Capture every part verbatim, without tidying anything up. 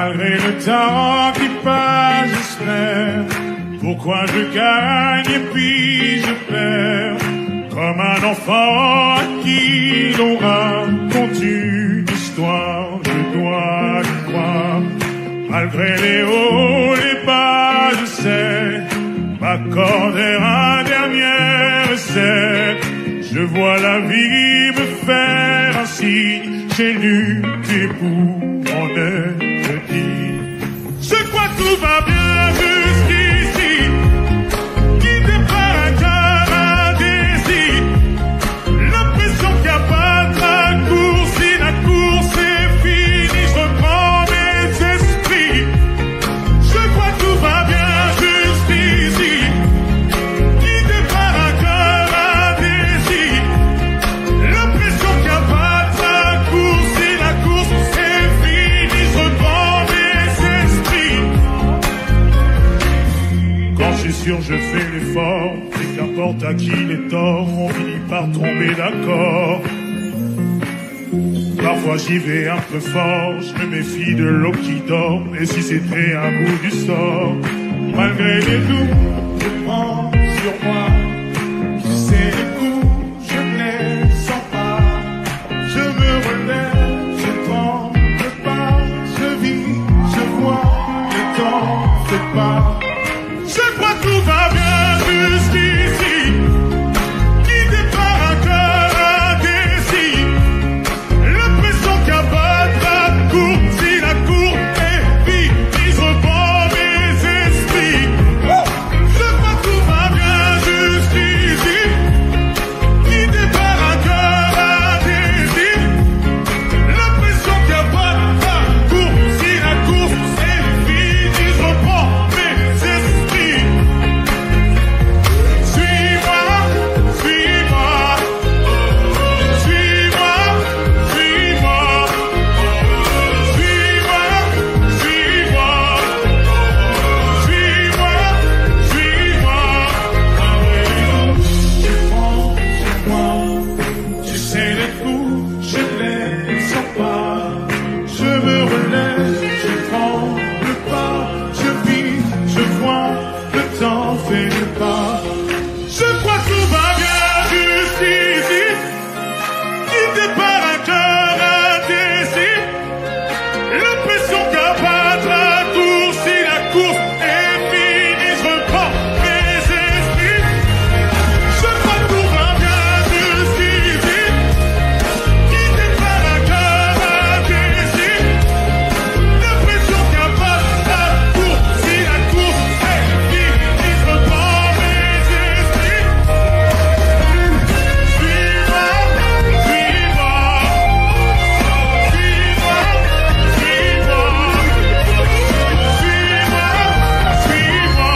Malgré le temps qui passe, j'espère. Pourquoi je gagne et puis je perds? Comme un enfant à qui l'on raconte une histoire, je dois y croire. Malgré les hauts, les bas, je sais m'accorder un dernier essai. Je vois la vie me faire un signe, j'ai lutté pour en être dit. Je crois que tout va bien jusqu'ici, guidé par un cœur indécis. L'impression qu'il n'y a pas de raccourci, la course est finie, je reprends mes esprits. Je crois que tout va bien jusqu'ici, guidé par un cœur indécis. L'impression qu'il n'y a pas de raccourci, la course est finie, je reprends mes esprits. Quand je suis sûr, je fais l'effort, et qu'importe à qui les torts, on finit par tomber d'accord. Parfois j'y vais un peu fort, je me méfie de l'eau qui dort, et si c'était un bout du sort. Malgré les doutes, je prends sur moi, tu sais les coups, je ne les sens pas. Je me relève, je tremble pas, je vis, je vois, le temps fait pas. Je crois que tout va bien jusqu'ici, guidé par un cœur indécis. L'impression qu'il n'y a pas de raccourci, la courbe est finie, je reprends mes esprits. Je crois que tout va bien jusqu'ici, guidé par un cœur indécis. L'impression qu'il n'y a pas de raccourci, la course est finie, je reprends mes esprits. Suis-moi, suis-moi, suis-moi, suis-moi, suis-moi, suis-moi, suis-moi, suis-moi. Je prends sur moi, tu sais les coups, je les sens pas. Je me relève, je tremble pas, je vis, je vois, le temps fait le pas. Je crois que tout va bien jusqu'ici, guidé par un cœur indécis. L'impression qu'il n'y a pas de raccourci, la course est finie, je reprends mes esprits. Je crois que tout va bien jusqu'ici, guidé par un cœur indécis. L'impression qu'il n'y a pas de raccourci, la course est finie, je reprends mes esprits. Suis-moi, suis-moi, suis-moi, suis-moi, suis-moi, suis-moi,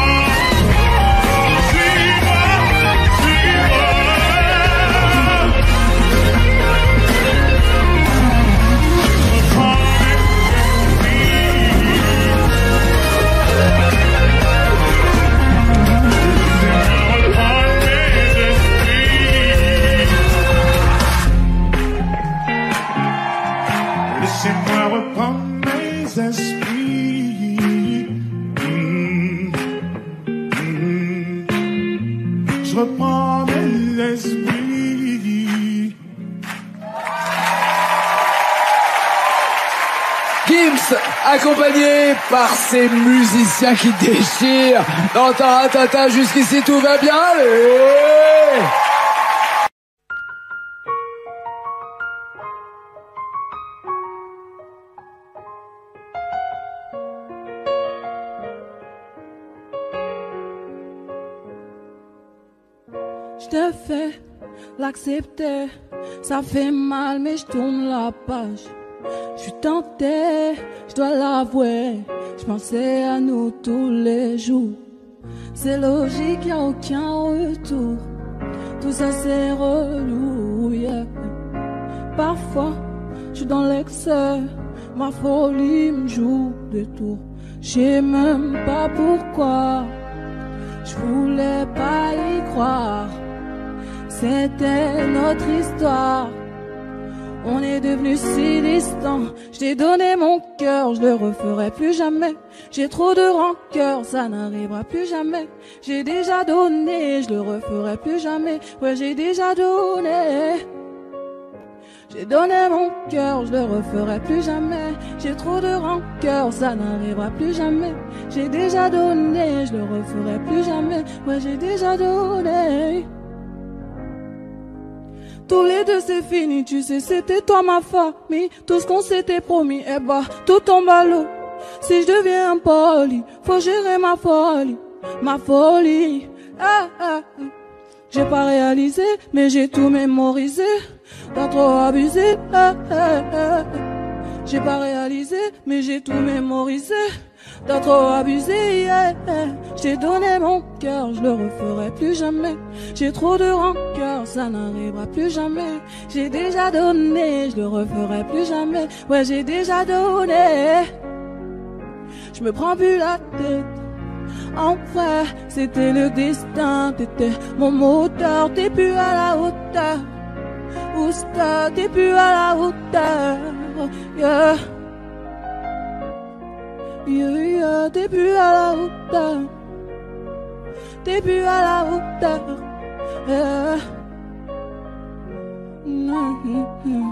laissez-moi reprendre mes esprits. Mm, mm. Je reprends mes esprits. Gims, accompagné par ces musiciens qui déchirent. Dans Taratata, jusqu'ici tout va bien. Allez. Je te fais l'accepter, ça fait mal mais je tourne la page. Je suis tentée, je dois l'avouer, je pensais à nous tous les jours. C'est logique, y'a aucun retour, tout ça c'est relou, yeah. Parfois, je suis dans l'excès, ma folie me joue des tours. Je sais même pas pourquoi, je voulais pas y croire. C'était notre histoire. On est devenus si distants. Je t'ai donné mon cœur, je le referai plus jamais. J'ai trop de rancœur, ça n'arrivera plus jamais. J'ai déjà donné, je le referai plus jamais. Ouais, j'ai déjà donné. J'ai donné mon cœur, je le referai plus jamais. J'ai trop de rancœur, ça n'arrivera plus jamais. J'ai déjà donné, je le referai plus jamais. Ouais, j'ai déjà donné. Tous les deux c'est fini, tu sais, c'était toi ma famille. Tout ce qu'on s'était promis, eh bah, tout tombe à l'eau. Si je deviens impoli, faut gérer ma folie, ma folie. Ah, ah, ah. J'ai pas réalisé, mais j'ai tout mémorisé. T'as trop abusé, ah, ah, ah. J'ai pas réalisé, mais j'ai tout mémorisé. T'as trop abusé, yeah. J'ai donné mon cœur, je le referai plus jamais. J'ai trop de rancœur, ça n'arrivera plus jamais. J'ai déjà donné, je le referai plus jamais. Ouais, j'ai déjà donné. Je me prends plus la tête. En vrai, c'était le destin. T'étais mon moteur, t'es plus à la hauteur. Ousta, t'es plus à la hauteur. Yeah. Yeah, yeah, t'es plus à la hauteur. T'es plus à la hauteur. Yeah. Mm-hmm.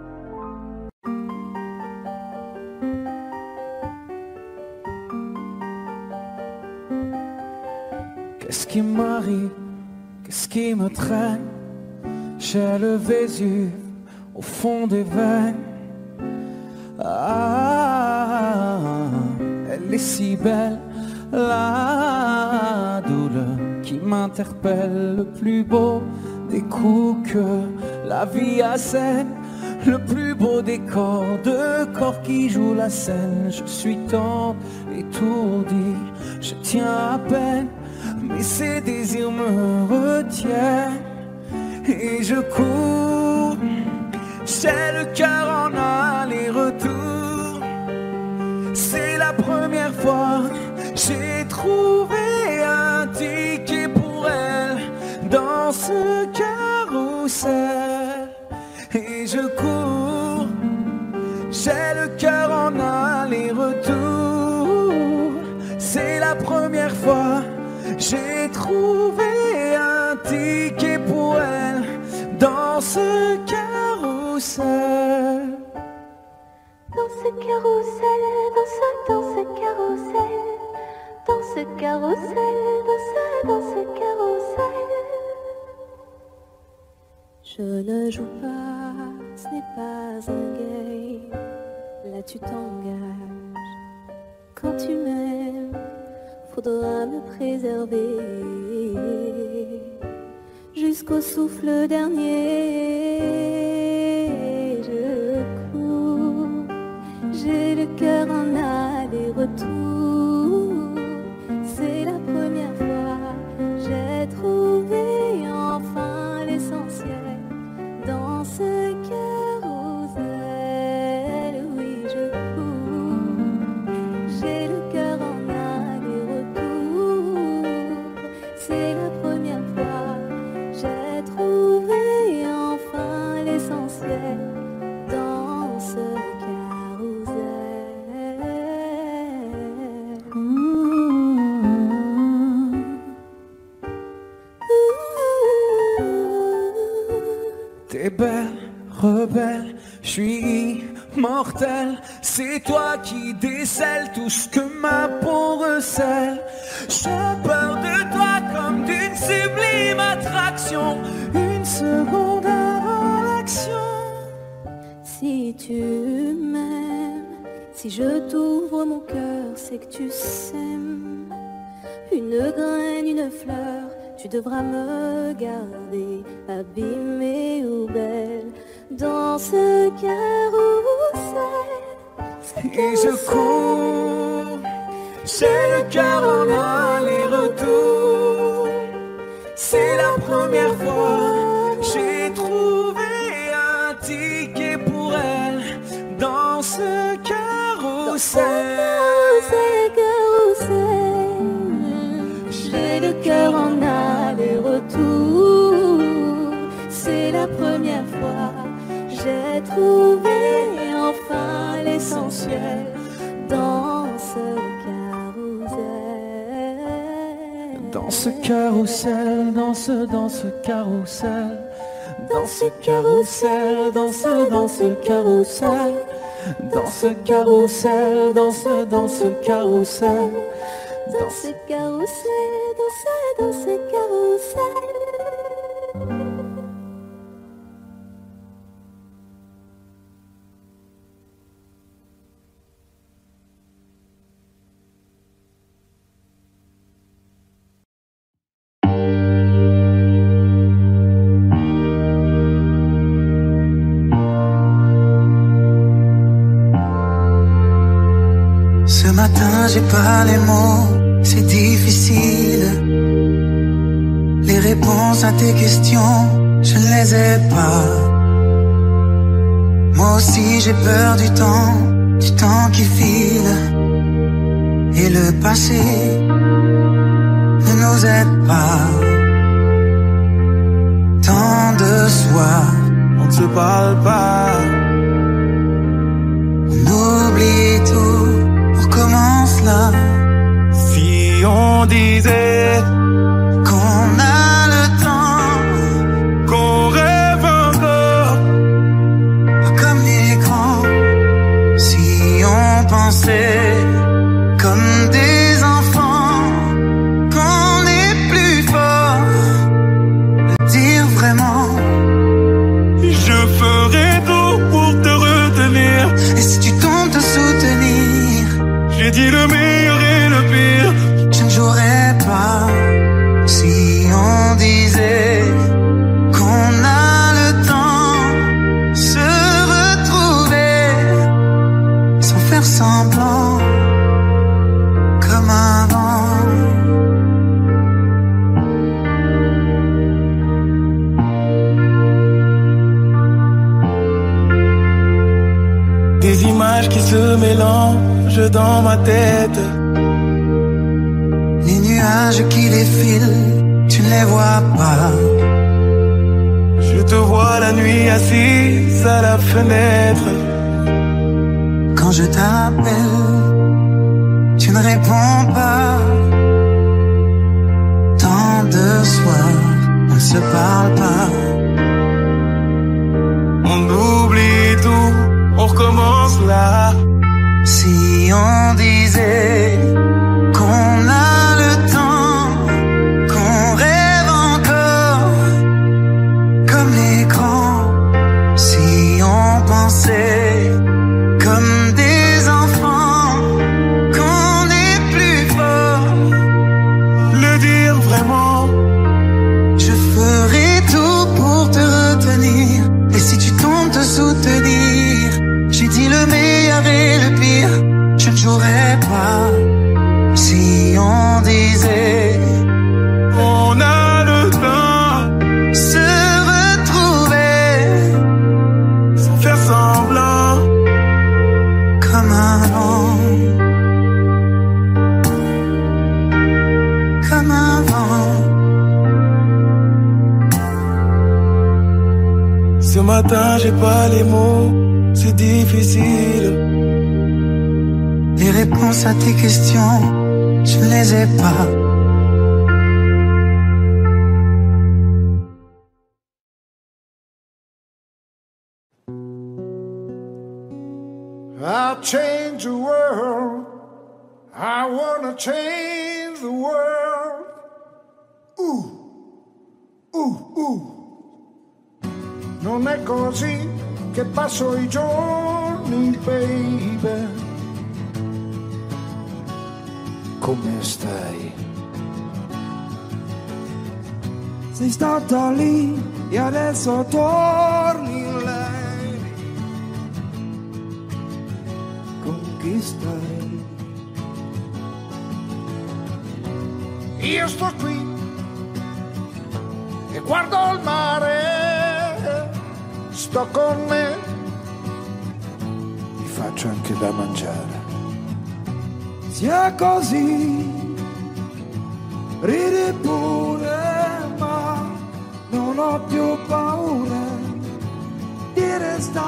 Qu'est-ce qui m'arrive? Qu'est-ce qui me traîne? J'ai le Vésuve au fond des veines. Ah, elle est si belle, la douleur qui m'interpelle. Le plus beau des coups que la vie assène, le plus beau des corps, de corps qui jouent la scène. Je suis tant étourdi, je tiens à peine, mais ces désirs me retiennent. Et je cours, j'ai le cœur en aller-retour. C'est la première fois j'ai trouvé un ticket pour elle dans ce carrousel. Et je cours, j'ai le cœur en aller-retour. C'est la première fois j'ai trouvé un ticket pour elle dans ce carrousel. Dans ce carrousel, dans ce, dans ce carrousel, dans ce carrousel, dans ce, dans ce carrousel. Je ne joue pas, ce n'est pas un game. Là tu t'engages. Quand tu m'aimes, faudra me préserver jusqu'au souffle dernier. Je cours, j'ai le cœur en aller-retour. C'est la première fois j'ai trouvé enfin l'essentiel dans ce carrousel. Oui, je cours, j'ai le cœur en aller-retour. C'est la première fois j'ai trouvé enfin l'essentiel dans ce carrousel. Mmh. T'es belle, rebelle, je suis immortel. C'est toi qui décèles tout ce que ma peau recèle. J'ai peur de toi comme d'une sublime attraction. Une seconde avant l'action. Si tu m'aimes, si je t'ouvre mon cœur, c'est que tu sèmes une graine, une fleur. Tu devras me garder abîmée ou belle dans ce carrousel. Et je cours, j'ai le cœur en aller-retour. C'est la première fois j'ai trouvé un ticket pour elle dans ce carrousel. J'ai le cœur en aller-retour. C'est la première fois J'ai trouvé enfin l'essentiel dans ce carrousel. Dans ce carrousel, dans ce, dans ce carrousel. Dans ce carrousel, dans ce, dans ce carrousel. Dans ce carrousel, dans ce, dans ce carrousel. Dans ce carrousel, dans ce, dans ce carrousel. Ce matin j'ai pas les mots, c'est difficile. Les réponses à tes questions, je ne les ai pas. Moi aussi j'ai peur du temps, du temps qui file. Et le passé ne nous aide pas. Tant de soirs, on ne se parle pas. On oublie tout, on commence là. Si on disait qu'on a le temps, qu'on rêve encore, comme les grands. Si on pensait comme des enfants, qu'on est plus fort, le dire vraiment. Je ferai tout pour te retenir. Et si tu tombes te soutenir, j'ai dit le meilleur et le pire. Je ne jouerai pas. Si on disait qu'on a le temps, se retrouver sans faire semblant, comme avant. Des images qui se mélangent dans ma tête. Les nuages qui défilent, tu ne les vois pas. Je te vois la nuit assise à la fenêtre. Quand je t'appelle, tu ne réponds pas. Tant de soirs, on ne se parle pas. On oublie tout, on recommence là. Si on disait qu'on a le temps, qu'on rêve encore, comme les grands. Si on pensait comme des enfants, qu'on est plus fort, le dire vraiment. je ferai tout pour te retenir. Et si tu tombes te soutenir, j'ai dit le meilleur et le pire. Je ne jouerai pas. Si on disait On a le temps, se retrouver sans faire semblant, comme avant, comme avant. Ce matin j'ai pas les mots, c'est difficile. Les réponses à tes questions, je ne les ai pas. I'll change the world. I wanna change the world. Uh, uh, uh. Non è così che passo i giorni, baby. Come stai? Sei stata lì e adesso torni in lei. Con chi stai? Io sto qui e guardo il mare. Sto con me. Ti faccio anche da mangiare. Sia così, ridi pure, ma non ho più paura di restare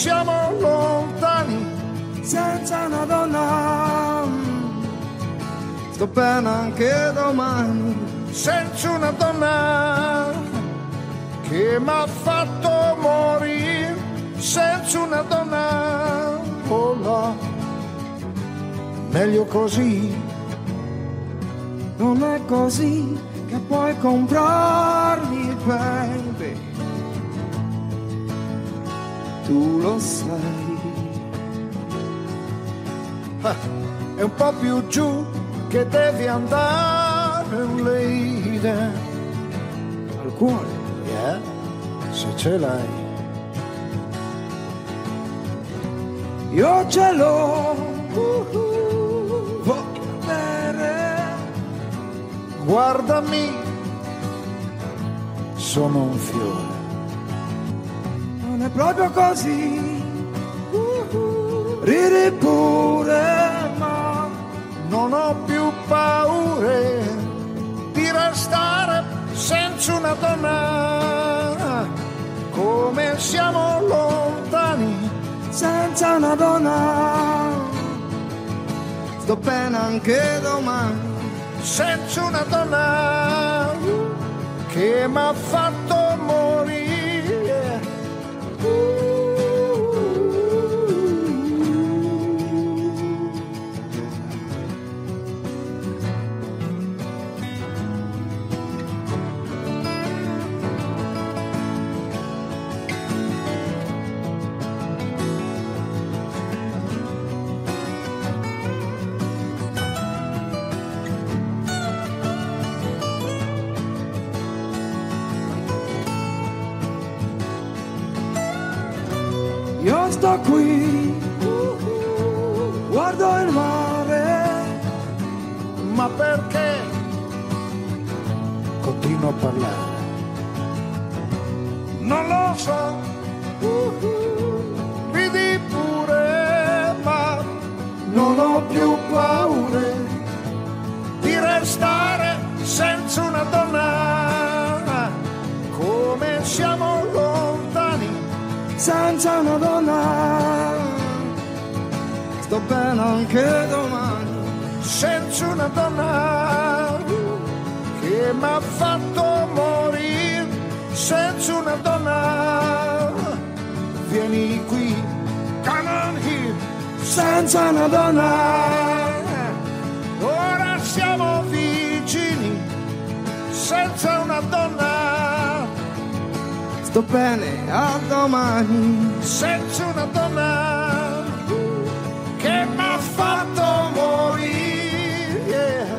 siamo lontani senza una donna. Sto bene anche domani senza una donna che mi ha fatto morire senza una donna. Oh là, meglio così. Non è così che puoi comprarmi, baby. Tu lo sai. Ah, è un po' più giù che devi andare, lady. Al cuore, yeah, se ce l'hai. Io ce l'ho, uh-huh, voglio bere. Guardami, sono un fiore. Non è proprio così, uh-huh, ridi pure, ma non ho più paure di restare senza una donna. Come siamo lontani senza una donna. Sto bene anche domani senza una donna che mi ha fatto morire. Io sto qui, guardo il mare, ma perché continuo a parlare? Non lo so, ridi pure, ma non ho più paure di restare senza una donna. Come siamo lontani senza una donna. Sto bene anche domani senza una donna che mi ha fatto morire senza una donna. Vieni qui, come on here, senza una donna. Ora siamo vicini senza una donna. Sto bene a domani senza una donna che mi ha fatto morire, yeah.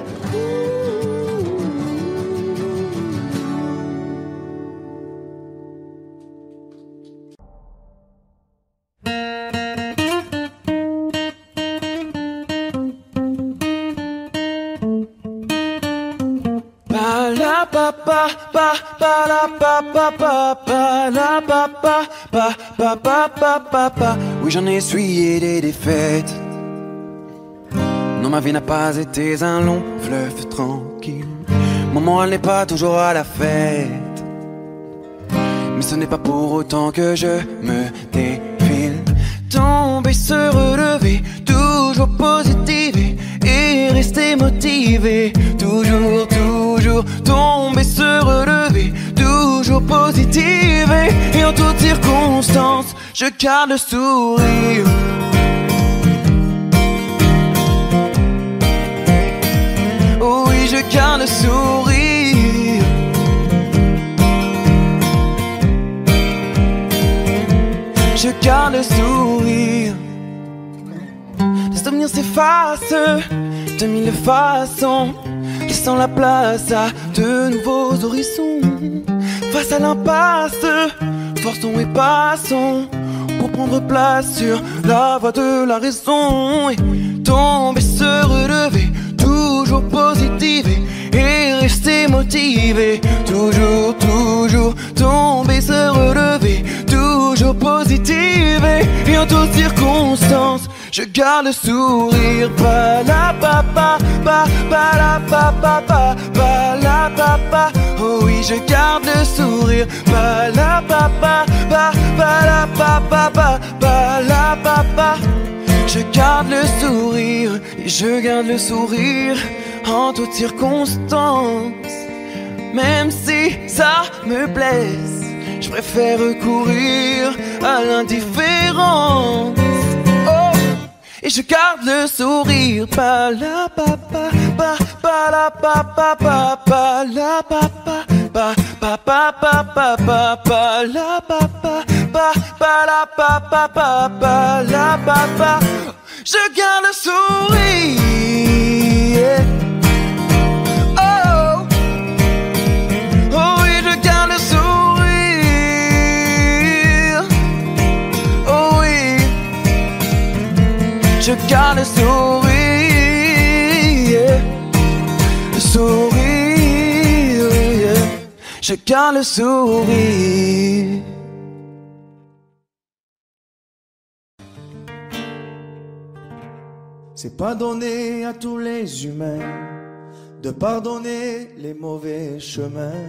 Ba ba ba ba ba la ba ba ba ba la ba ba ba ba ba ba ba ba. Oui, j'en ai essuyé des défaites. Non, ma vie n'a pas été un long fleuve tranquille. Maman, elle n'est pas toujours à la fête. Mais ce n'est pas pour autant que je me défile. Tomber, se relever, toujours positiver et rester motivé. Toujours, toujours tomber, se relever, toujours positiver. Et en toutes circonstances, je garde le sourire. Oh oui, je garde le sourire. Je garde le sourire. Les souvenirs s'effacent de mille façons, laissant la place à de nouveaux horizons. Face à l'impasse, forçons et passons pour prendre place sur la voie de la raison. Et tomber, se relever, toujours positiver et rester motivé. Toujours, toujours tomber, se relever, toujours positiver. Et en toutes circonstances, je garde le sourire. Ba la ba ba ba ba la ba ba ba ba la ba ba. Oh oui, je garde le sourire. Ba la ba ba ba ba la ba ba papa, pa, la papa. Je garde le sourire, et je garde le sourire en toutes circonstances. Même si ça me blesse, je préfère recourir à l'indifférence. Oh, et je garde le sourire, pa, la papa, pa, pa, la papa, pa, pa, la papa. Pa pa pa pa pa pa pa la pa pa pa pa la pa pa pa pa la pa pa. Je garde le sourire. Oh oh oui, je garde le sourire. Oh oui, je garde le sourire. Le sourire. Je garde le sourire. C'est pas donné à tous les humains de pardonner les mauvais chemins,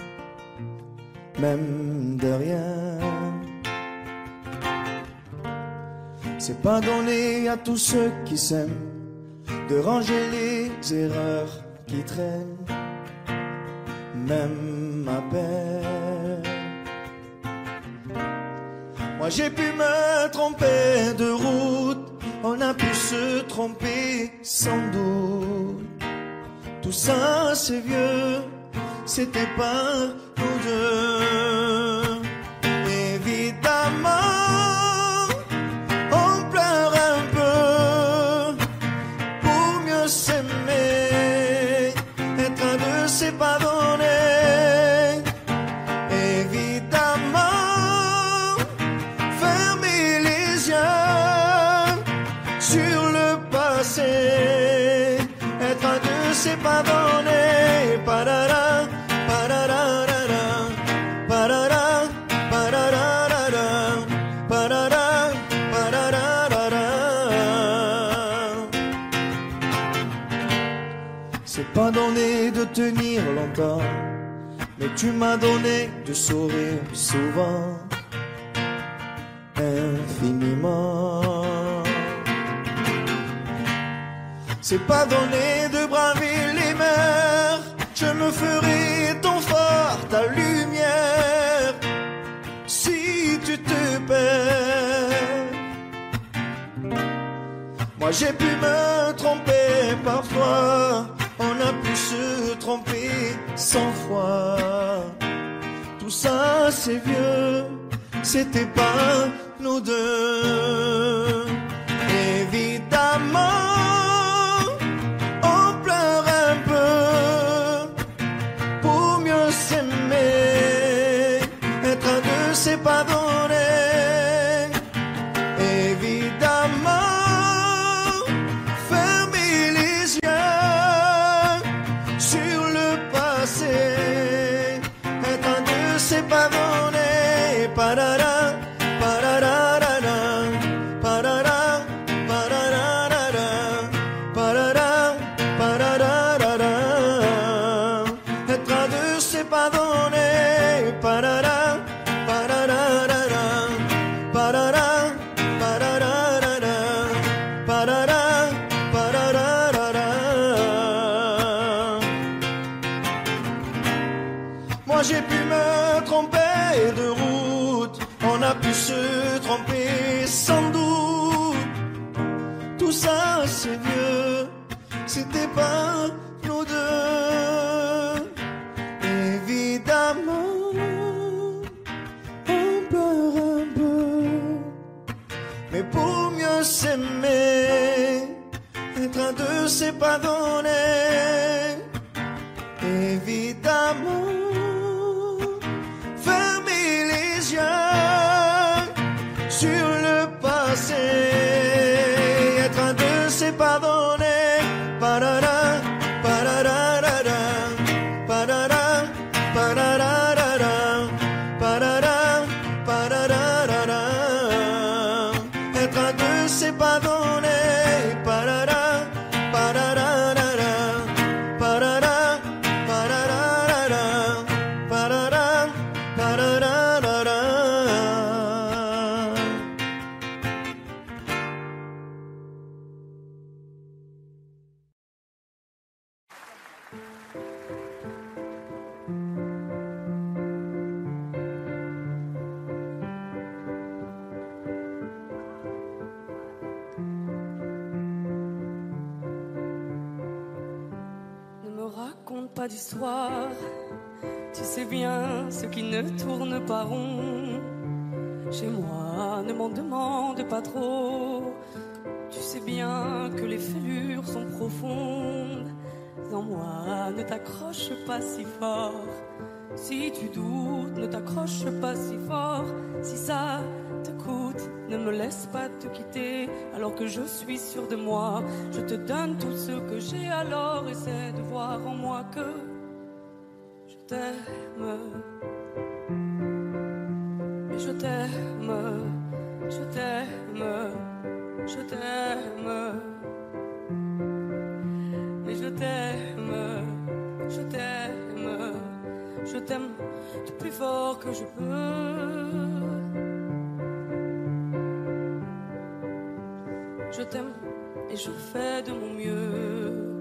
même de rien. C'est pas donné à tous ceux qui s'aiment de ranger les erreurs qui traînent, même ma peine. Moi j'ai pu me tromper de route, on a pu se tromper sans doute. Tout ça c'est vieux, c'était pas nous deux. Évidemment, on pleure un peu pour mieux s'aimer, être un de ses pardons. Être un de ses pardonnés. Parara, pararara, parara, pararara, parara, pararara. C'est pas donné de tenir longtemps, mais tu m'as donné de sourire souvent, infiniment. C'est pas donné de braver les mers, je me ferai ton phare, ta lumière, si tu te perds. Moi j'ai pu me tromper parfois, on a pu se tromper cent fois. Tout ça c'est vieux, c'était pas nous deux. Évidemment, c'est pas donné. Évidemment, fermer les yeux sur le passé, être un de c'est pas donné. Parara, pararara, parara, pararara, parara, pararara, être un de c'est pas donné. Parara. J'ai pu me tromper de route, on a pu se tromper sans doute. Tout ça c'est vieux, c'était pas nous deux. Évidemment, on pleure un peu, mais pour mieux s'aimer, être un deux c'est pas donné. Évidemment, sur le passé, être un deux c'est pardonner. Parara, pararara, parara, pararara, parara, pararara, être un deux c'est pardonner. Parara, pararara, parara, pararara, parara, pararara. raconte pas d'histoire. Tu sais bien ce qui ne tourne pas rond. Chez moi, ne m'en demande pas trop. Tu sais bien que les fêlures sont profondes. En moi, ne t'accroche pas si fort. Si tu doutes, ne t'accroche pas si fort. Si ça te coûte, ne me laisse pas te quitter. Alors que je suis sûr de moi, je te donne tout ce que j'ai. Alors essaie de voir en moi que je t'aime. Mais je t'aime, je t'aime, je t'aime. Mais je t'aime, je t'aime, je t'aime du plus fort que je peux. Je t'aime et je fais de mon mieux.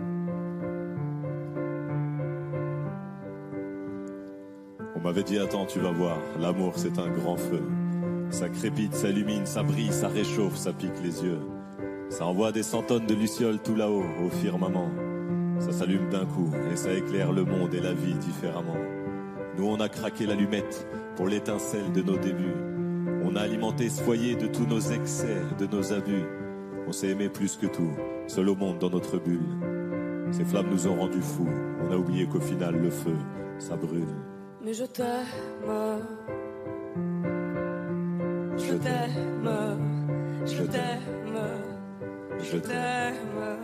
On m'avait dit attends, tu vas voir, l'amour c'est un grand feu. Ça crépite, ça illumine, ça brille, ça réchauffe, ça pique les yeux. Ça envoie des cent tonnes de lucioles tout là-haut, au firmament. Ça s'allume d'un coup et ça éclaire le monde et la vie différemment. Nous on a craqué l'allumette pour l'étincelle de nos débuts. On a alimenté ce foyer de tous nos excès, de nos abus. On s'est aimé plus que tout, seul au monde dans notre bulle. Ces flammes nous ont rendus fous, on a oublié qu'au final le feu, ça brûle. Mais je t'aime, je t'aime, je t'aime, je t'aime.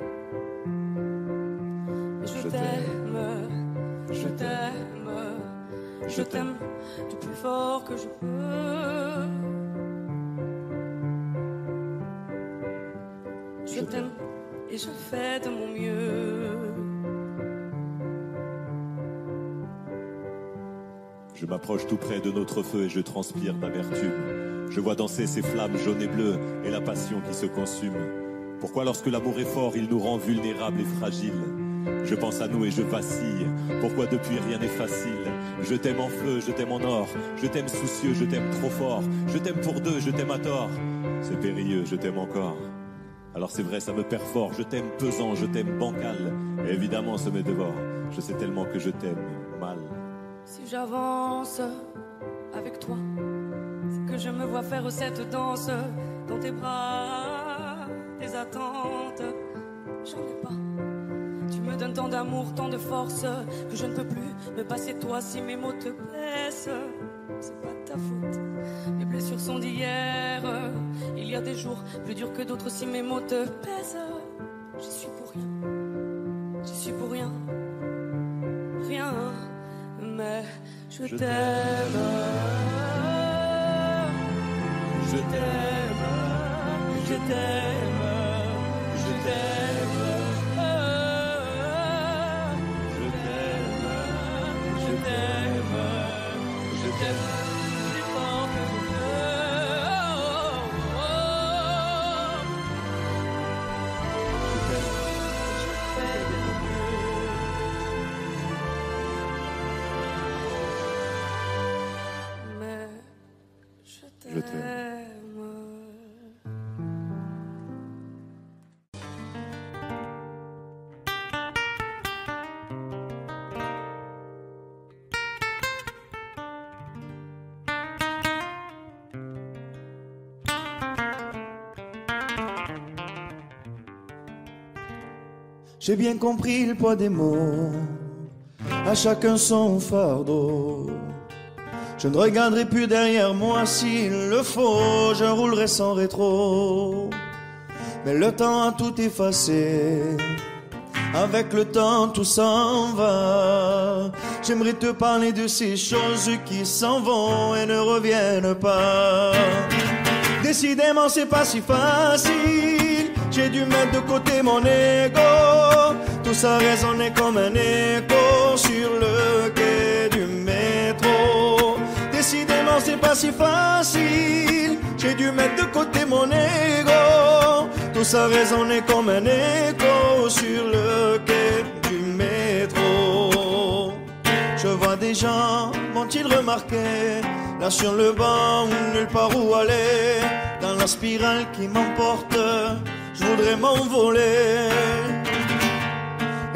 Je t'aime, je t'aime, je t'aime du plus fort que je peux. Je t'aime et je fais de mon mieux. Je m'approche tout près de notre feu et je transpire d'amertume. Je vois danser ces flammes jaunes et bleues et la passion qui se consume. Pourquoi lorsque l'amour est fort, il nous rend vulnérables et fragiles? Je pense à nous et je vacille. Pourquoi depuis rien n'est facile? Je t'aime en feu, je t'aime en or. Je t'aime soucieux, je t'aime trop fort. Je t'aime pour deux, je t'aime à tort. C'est périlleux, je t'aime encore. Alors c'est vrai, ça me perfore. Je t'aime pesant, je t'aime bancal. Et évidemment, ça me dévore. Je sais tellement que je t'aime mal. Si j'avance avec toi, c'est que je me vois faire cette danse dans tes bras, tes attentes. J'en ai pas. Tu me donnes tant d'amour, tant de force que je ne peux plus me passer de toi si mes mots te blessent. C'est pas de ta faute, mes blessures sont d'hier. Il y a des jours plus durs que d'autres si mes mots te pèsent. J'y suis pour rien, j'y suis pour rien, rien. Mais je t'aime, je t'aime, je t'aime, je t'aime. Je t'aime plus fort que je peux. Oh, oh, oh. Je t'aime, je fais de mon mieux. Mais je t'aime. Je t'aime. J'ai bien compris le poids des mots, à chacun son fardeau. Je ne regarderai plus derrière moi s'il le faut, je roulerai sans rétro. Mais le temps a tout effacé, avec le temps tout s'en va. J'aimerais te parler de ces choses qui s'en vont et ne reviennent pas. Décidément c'est pas si facile, j'ai dû mettre de côté mon ego. Tout ça résonnait comme un écho sur le quai du métro. Décidément c'est pas si facile, j'ai dû mettre de côté mon ego. Tout ça résonnait comme un écho sur le quai du métro. Je vois des gens, m'ont-ils remarqué, là sur le banc, nulle part où aller. Dans la spirale qui m'emporte, je voudrais m'envoler.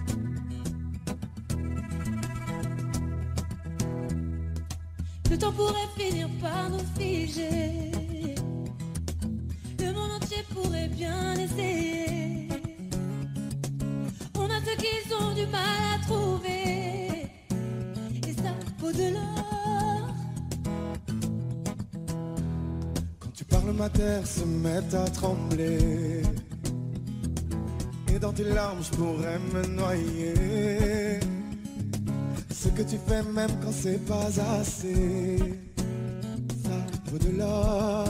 Le temps pourrait finir par nous figer. Le monde entier pourrait bien essayer. On a ceux qui ont du mal à trouver. Et ça vaut de l'or. Quand tu parles, ma terre se met à trembler. Et dans tes larmes, je pourrais me noyer. Ce que tu fais même quand c'est pas assez, ça vaut de l'or.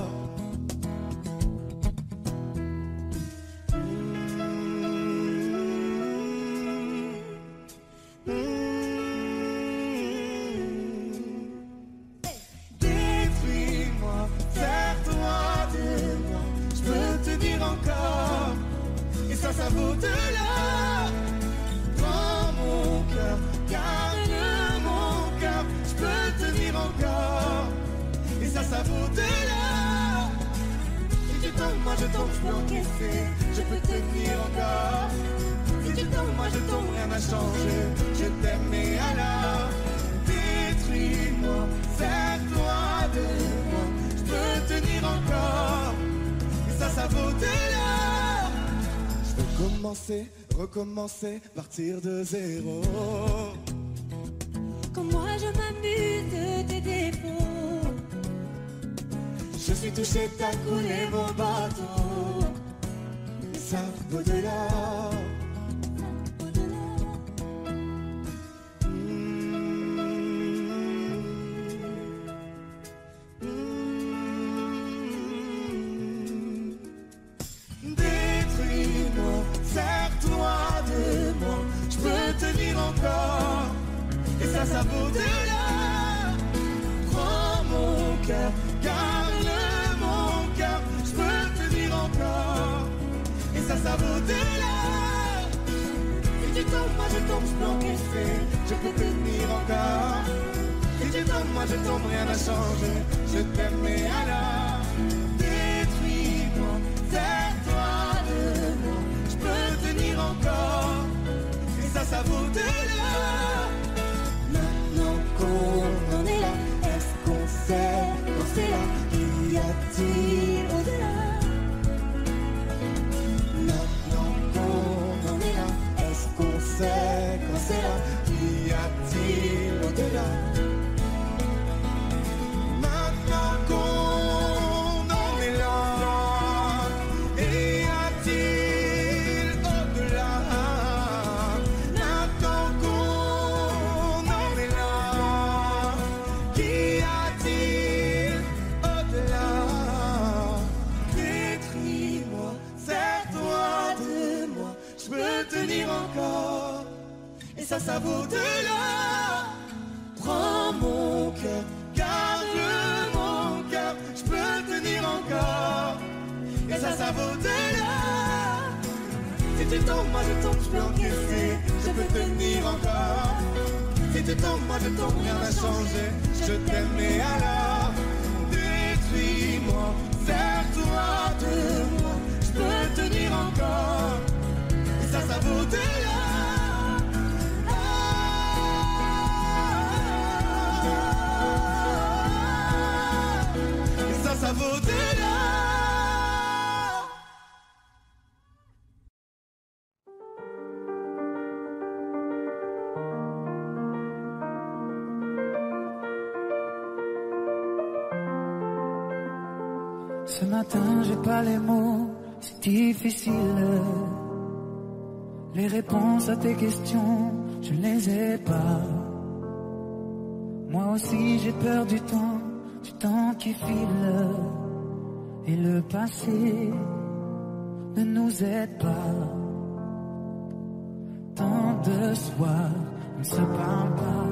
Détruis-moi, sers-toi de moi. Je peux te dire encore, et ça, ça vaut de l'or. Prends mon cœur, garde mon cœur. Je peux te dire encore, et ça, ça vaut de l'or. Si tu tombes, moi je tombe, je peux encaisser. Je peux tenir encore. Si tu tombes, moi je tombe, rien n'a changé. Je t'aime et alors détruis-moi, sers-toi de moi. Je peux tenir encore, et ça, ça vaut de l'or. Je veux commencer, recommencer, partir de zéro. Quand moi je m'amuse de tes défauts, Je suis touché, t'as coulé mon bateau. Ça vaut de l'or. Détruis-moi, sers-toi de moi. Je peux tenir encore, et ça, ça vaut de l'or. Prends mon cœur, garde mon cœur. Je peux tenir encore, et ça, ça vaut de l'or. Si tu tombes, moi je tombe, je peux encaisser. Je peux tenir encore. Si tu tombes, moi je tombe, rien n'a changé. Je t'aime et alors détruis-moi, sers-toi de moi. Je peux tenir encore, et ça, ça vaut de l'or. maintenant qu'on en est là, est-ce qu'on sait quand c'est là? Y a-t-il au-delà? Maintenant qu'on en est là, est-ce qu'on sait quand c'est là? Y a-t-il au-delà? Maintenant qu'on en est là, et y a-t-il au-delà? Maintenant qu'on en est là, qu'y a-t-il au-delà? Détruis-moi, sers-toi de moi. Je peux tenir encore, et ça, ça vaut de l'or. Prends mon cœur, garde mon cœur. Je peux tenir encore, et ça, ça vaut de l'or. Si tu tombes, moi je tombe, je peux encaisser. Je peux tenir encore. Si tu tombes, moi je tombe, rien n'a changé. Je t'aime et alors détruis-moi, sers-toi de moi. Je peux tenir encore, et ça, ça vaut de l'or. Et ça, ça vaut de l'or. Ce matin, j'ai pas les mots, c'est difficile. Les réponses à tes questions, je ne les ai pas. Moi aussi, j'ai peur du temps, du temps qui file. Et le passé ne nous aide pas. Tant de soirs, on ne se parle pas.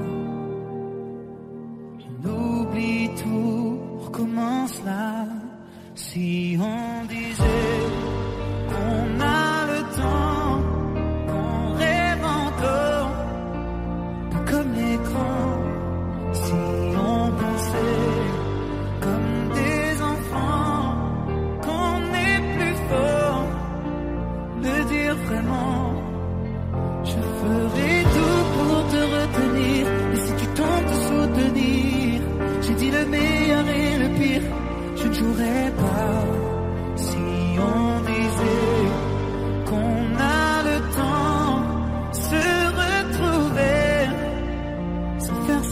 On oublie tout, on recommence là. Si on disait qu'on a le temps, qu'on rêve encore, pas comme les grands. Si on pensait comme des enfants, qu'on est plus fort de dire vraiment, je ferai tout pour te retenir. Et si tu tentes de soutenir, j'ai dit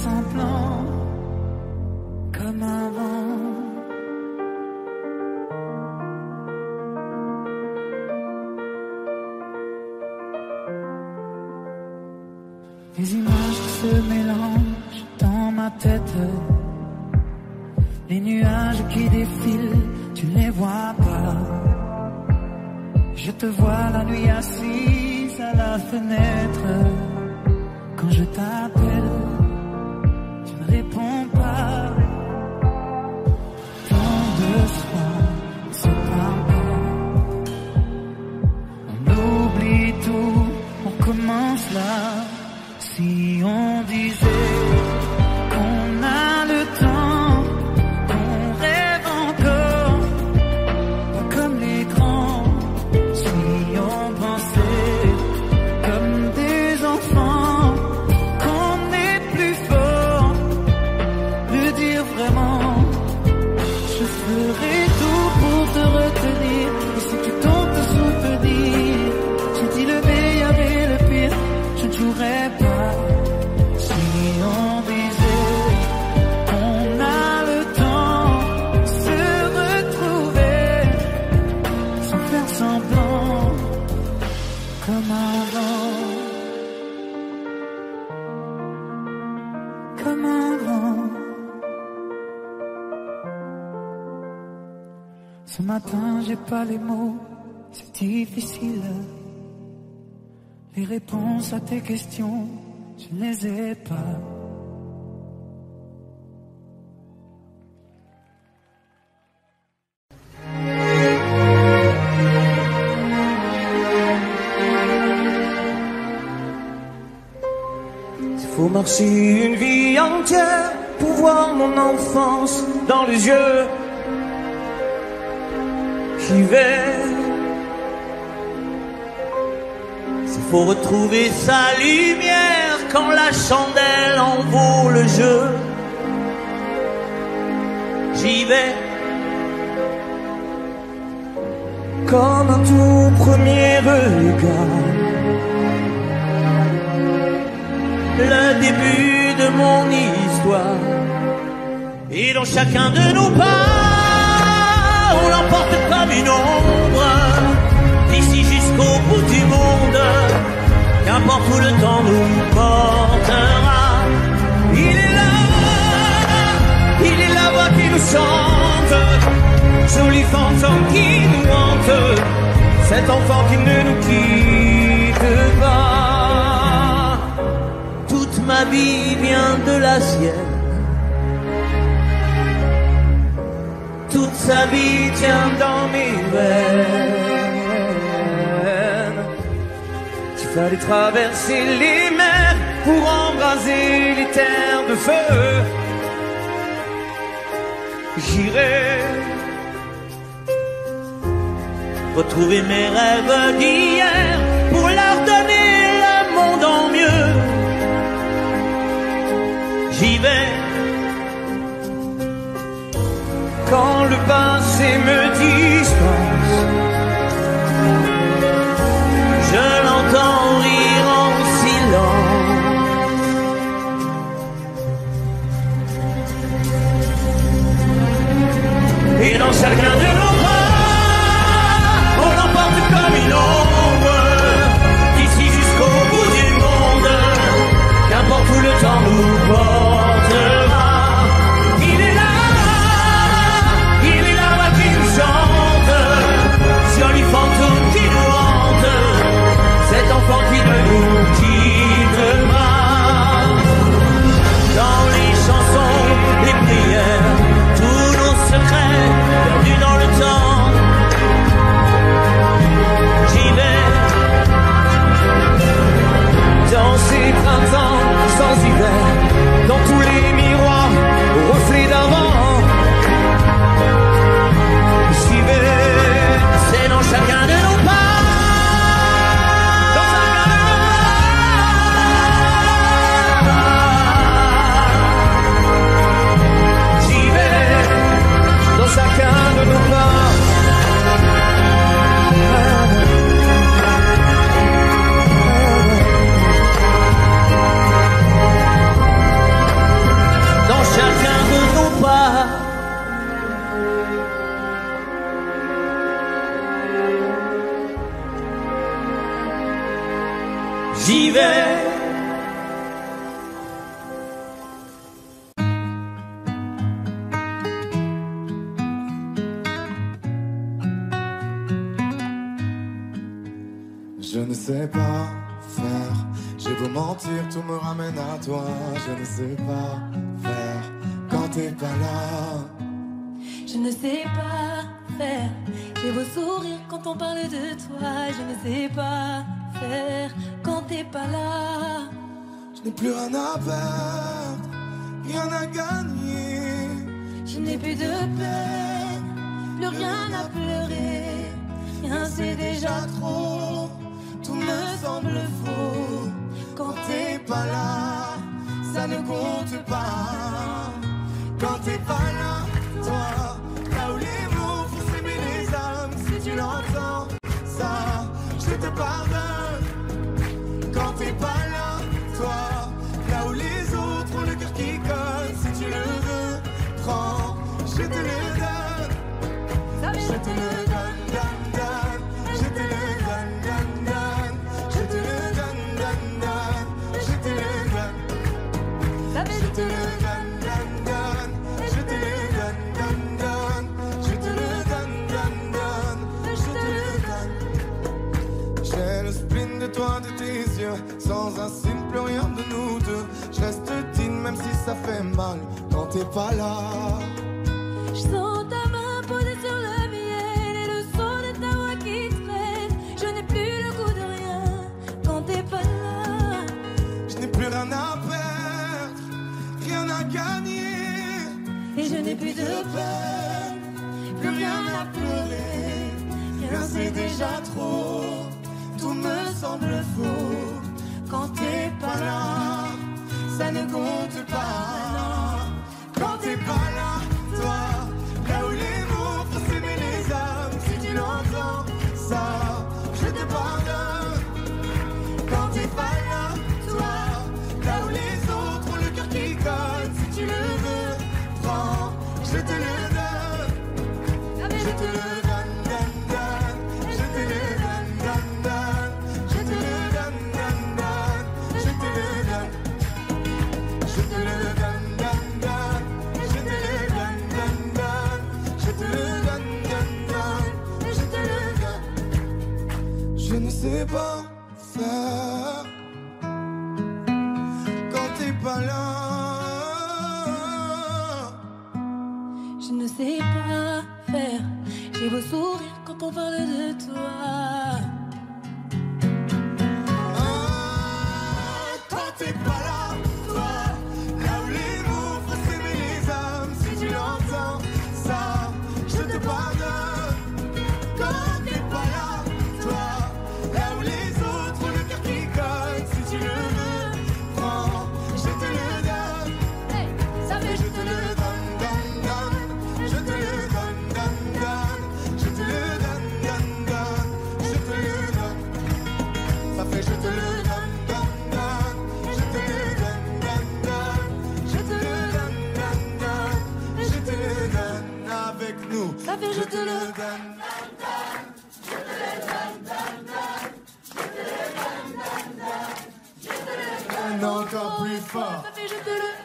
semblant comme avant. Les images qui se mélangent dans ma tête, les nuages qui défilent, tu ne les vois pas. Je te vois la nuit assise à la fenêtre. Quand je t'appelle, tu ne réponds pas. Tant de soins se parle pas. On oublie tout, on commence là. Si on disait qu'on a le temps, qu'on rêve encore, pas comme les grands. Si on pensait comme des enfants, qu'on est plus fort, de dire vraiment, je ferai tout pour te retenir. Et si tu tombes te souvenir, j'ai dit le meilleur et le pire, je ne jouerai pas. Comme avant, comme avant. Ce matin, j'ai pas les mots, c'est difficile. Les réponses à tes questions, je ne les ai pas. Faut marcher une vie entière pour voir mon enfance dans les yeux. J'y vais. S'il faut retrouver sa lumière quand la chandelle en vaut le jeu. J'y vais. Comme un tout premier regard, le début de mon histoire. Et dans chacun de nos pas, on l'emporte comme une ombre, d'ici jusqu'au bout du monde. Qu'importe où le temps nous portera, il est là, il est la voix qui nous chante, jolie fantôme qui nous hante, cet enfant qui ne nous quitte pas. Ma vie vient de la sienne, toute sa vie tient dans mes veines. Il fallait traverser les mers pour embraser les terres de feu. J'irai retrouver mes rêves d'hier pour leur donner le monde en mieux. J'y vais. Quand le passé me dispense, je l'entends rire en silence. Et dans chacun de nos pas, on l'emporte comme une ombre, d'ici jusqu'au bout du monde. Qu'importe où le temps nous portera, il est là, il est là qui nous chante, j'y vais. Je ne sais pas faire, j'ai beau mentir, tout me ramène à toi. Je ne sais pas faire quand t'es pas là. Je ne sais pas faire, j'ai beau sourire quand on parle de toi. Je ne sais pas faire quand t'es pas là. Je n'ai plus rien à perdre, rien à gagner. Je n'ai plus de peine, plus rien à pleurer. Rien c'est déjà trop, tout me semble faux. Quand t'es pas là, ça ne compte pas. Quand t'es pas là, toi, là où les mots font s'aimer les âmes. Si tu l'entends, ça, je te pardonne. Quand t'es pas là, toi, là où les autres ont le cœur qui colle. Si tu le veux, prends, je te le donne. Je te le donne, donne, donne. Je te le donne, donne, donne. Je te le donne, donne, donne. Je te le donne. Je te le donne, donne, donne. Je te le donne, donne, donne. Je te le donne, donne, donne. Je te le donne. J'ai le spleen de toi, de tes yeux. Sans un signe, plus rien de nous deux. Je reste digne même si ça fait mal. Quand t'es pas là. Je sens ta main posée sur le mien et le son de ta voix qui traîne. Je n'ai plus le goût de rien quand t'es pas là. Je n'ai plus rien à perdre, rien à gagner. Et je n'ai plus de peine, plus rien à pleurer. Rien c'est déjà trop, tout me semble faux. Quand t'es pas là, ça ne compte pas. Quand t'es pas là, toi, là où les mots font s'aimer les âmes. Si tu l'entends, ça, je te pardonne. Quand t'es pas là, toi, là où les autres ont le cœur qui colle. Si tu le veux, prends, je te le donne. Je te le donne, donne, donne. Je te le donne, donne, donne. Je te le donne, donne, donne. Je te le donne. Je te le donne, donne, donne. Je te le donne, donne, donne. Je te le donne, donne, donne. Je te le donne. Je ne sais pas faire quand t'es pas là. Je ne sais pas faire, j'ai beau sourire quand on parle de toi. Quand t'es pas là, toi, là où les mots font s'aimer les âmes. Si tu l'entends, ça, je te pardonne. Quand t'es pas là, toi, là où les autres ont le cœur qui colle. Si tu le veux, prends, je te le donne. Hey, ça fait Je te le donne, donne, donne. Je te le donne, donne, donne. Je te le donne, donne, donne. Je te le donne. Ça fait je te le donne, donne, donne. Je te le donne, donne, donne. Je te le donne, donne, donne. Je te le donne avec nous. Ça fait je te le donne. Encore plus fort. Ça fait je te le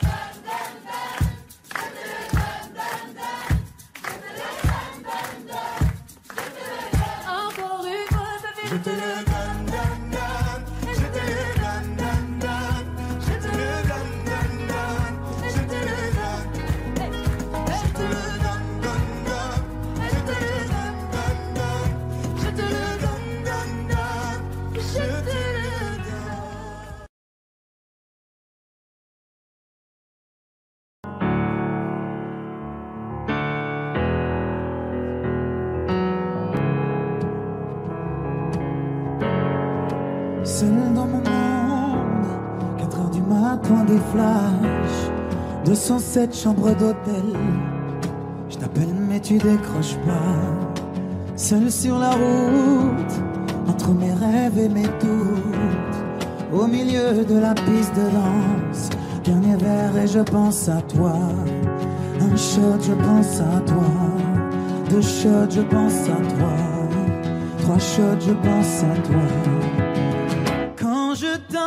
encore une fois, ça fait Je te le donne, donne, donne. Je te le donne, donne, donne. Je te le donne, donne, donne. Je te le donne. Je te le donne, donne, donne. Je te le donne, donne, donne. Je te le donne, donne, donne. Je te le donne. Seul dans mon monde, quatre heures du matin, des flashs, deux cent sept chambres d'hôtel. Je t'appelle mais tu décroches pas. Seul sur la route, entre mes rêves et mes doutes, au milieu de la piste de danse. Dernier verre et je pense à toi. Un shot, je pense à toi. Deux shots, je pense à toi. Trois shots, je pense à toi. Quand je t'aime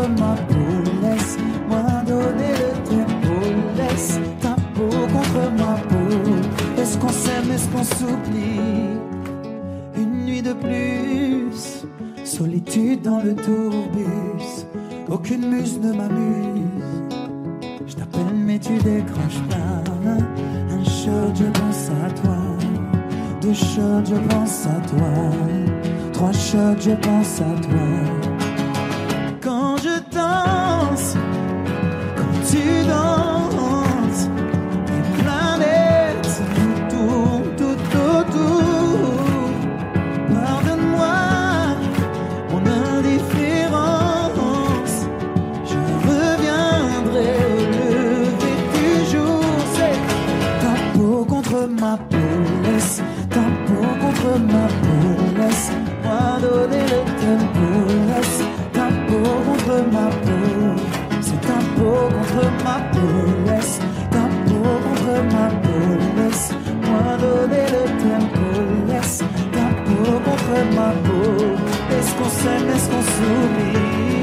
ma peau, laisse-moi donner le tempo, laisse ta peau contre ma peau. Est-ce qu'on s'aime, est-ce qu'on s'oublie? Une nuit de plus, solitude dans le tourbus, aucune muse ne m'amuse. Je t'appelle mais tu décroches pas. Un shot je pense à toi, deux shots je pense à toi, trois shots je pense à toi. Quand je danse, quand tu danses, les planètes nous tournent tout autour. Pardonne-moi mon indifférence, je reviendrai au lever du jour. C'est ta peau contre ma peau, laisse ta peau contre ma peau, laisse-moi donner le tempo, laisse ta peau contre ma peau, c'est ta peau contre ma peau, laisse ta peau contre ma peau, laisse-moi donner le tempo, laisse ta peau contre ma peau. Est-ce qu'on s'aime, est-ce qu'on s'oublie?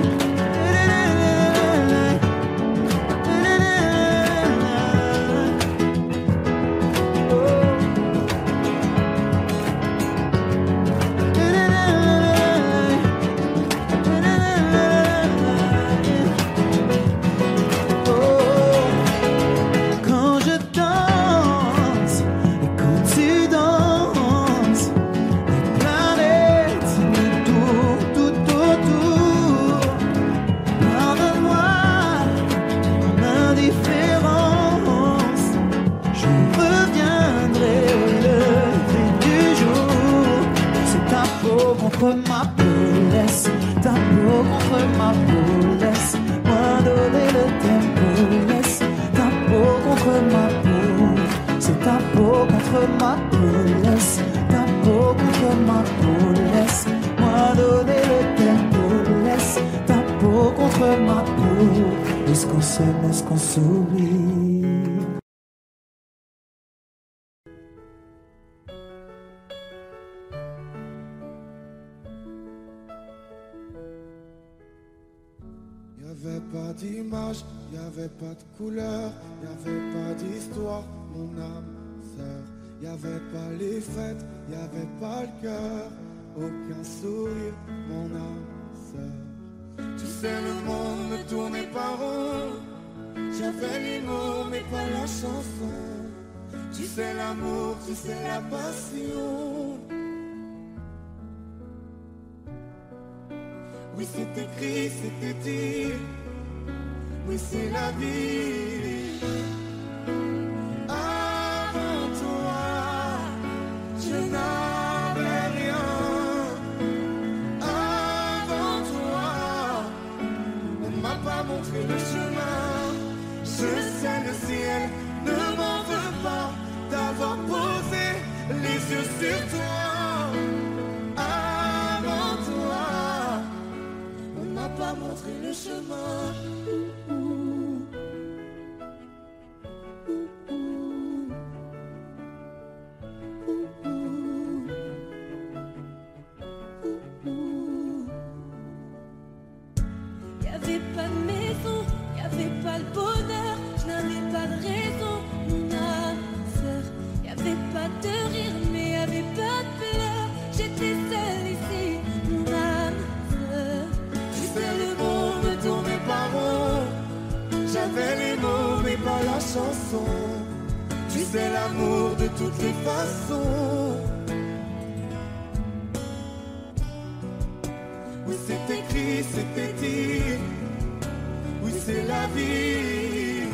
Contre ma peau, laisse ta peau contre ma peau, laisse-moi donner le tempo, laisse ta peau contre ma peau, c'est ta peau contre ma peau, laisse ta peau contre ma peau, laisse-moi donner le tempo, laisse ta peau contre ma peau. Est-ce qu'on s'aime, est-ce qu'on s'oublie? Y'avait pas d'image, y'avait pas de couleur, y'avait pas d'histoire, mon âme sœur. Y'avait pas les fêtes, y'avait pas le cœur, aucun sourire, mon âme sœur. Tu sais le monde ne tournait pas rond, j'avais les mots mais pas la chanson. Tu sais l'amour, tu sais la passion. Oui c'est écrit, c'était dit, oui c'est la vie. Avant toi, je n'avais rien. Avant toi, on m'a pas montré le chemin. Je sais le ciel ne m'en veut pas d'avoir posé les yeux sur toi. Pas montrer le chemin. Y'avait pas de maison, y'avait pas le bonheur, je n'avais pas de raison, mon âme sœur. Y'avait pas de rire, mais y'avait pas de pleurs. J'étais seule ici, mon âme sœur. Le monde ne tournait pas rond, j'avais les mots mais pas la chanson. Tu sais l'amour de toutes les façons. Oui c'est écrit, c'était dit, oui c'est la vie.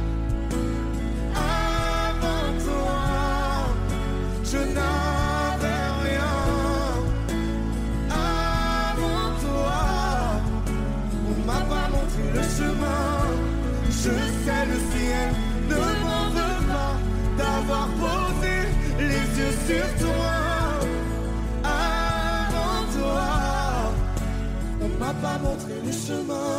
Avant toi, je n'avais rien. Avant toi, on m'a pas montré le chemin. Je sais le ciel ne m'en veut pas d'avoir posé les yeux sur toi. Avant toi, on m'a pas montré le chemin.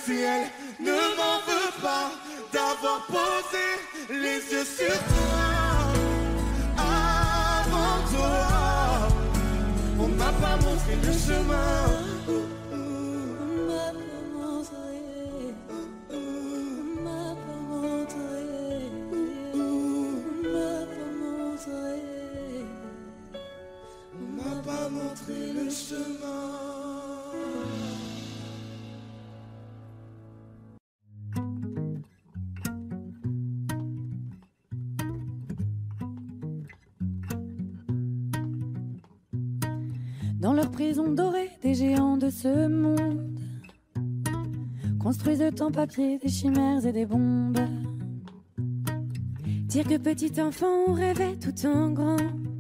si elle ne m'en veut pas d'avoir posé les yeux sur toi. Avant toi, on m'a pas montré le chemin. On m'a pas montré, on m'a pas montré, on m'a pas montré, on m'a pas montré le chemin. Dans leur prison dorée, des géants de ce monde construisent en papier des chimères et des bombes. Dire que petit enfant on rêvait tout en grand.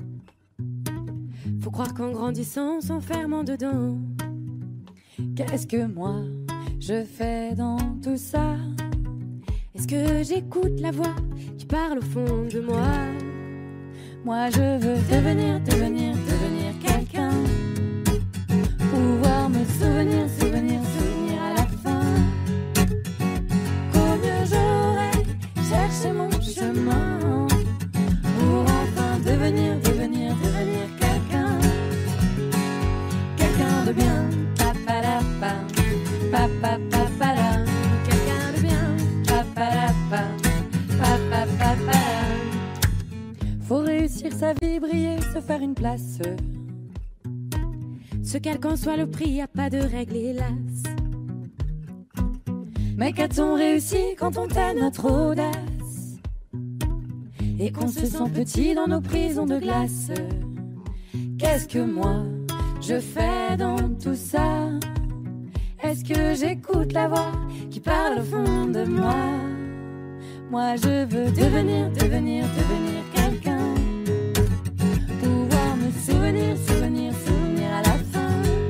Faut croire qu'en grandissant, on s'enfermant dedans. Qu'est-ce que moi je fais dans tout ça? Est-ce que j'écoute la voix qui parle au fond de moi? Moi je veux devenir, devenir, devenir quelqu'un. Pouvoir me souvenir, souvenir, souvenir à la fin. Combien j'aurais cherché mon chemin pour enfin devenir, devenir, devenir quelqu'un. Quelqu'un de bien, pa-pa-la-pa, pa-pa-pa-pa-la. Quelqu'un de bien, pa-pa-la-pa, pa-pa-pa-pa-la. Faut réussir sa vie, briller, se faire une place. Ce quel qu'en soit le prix, y a pas de règle, hélas. Mais qu'a-t-on réussi quand on tait notre audace et qu'on se sent petit dans nos prisons de glace? Qu'est-ce que moi je fais dans tout ça? Est-ce que j'écoute la voix qui parle au fond de moi? Moi je veux devenir, devenir, devenir quelqu'un. Pouvoir me souvenir, souvenir, souvenir à la fin.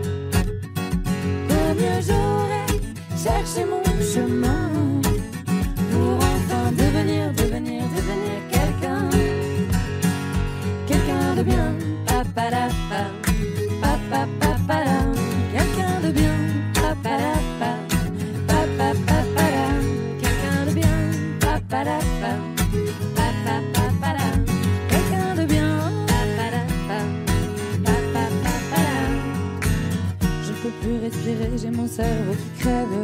Combien j'aurais cherché mon chemin pour enfin devenir, devenir, devenir quelqu'un. Quelqu'un de bien, pa-pa-la-pa, pa-pa-pa-pa-la. Quelqu'un de bien, pa-pa-la-pa, pa-pa-pa-pa-la. Quelqu'un de bien, pa-pa-la-pa, pa-pa-pa-pa-la. Quelqu'un de bien, pa-pa-la-pa, pa-pa-pa-pa-la. Je ne peux plus respirer, j'ai mon cerveau qui crève.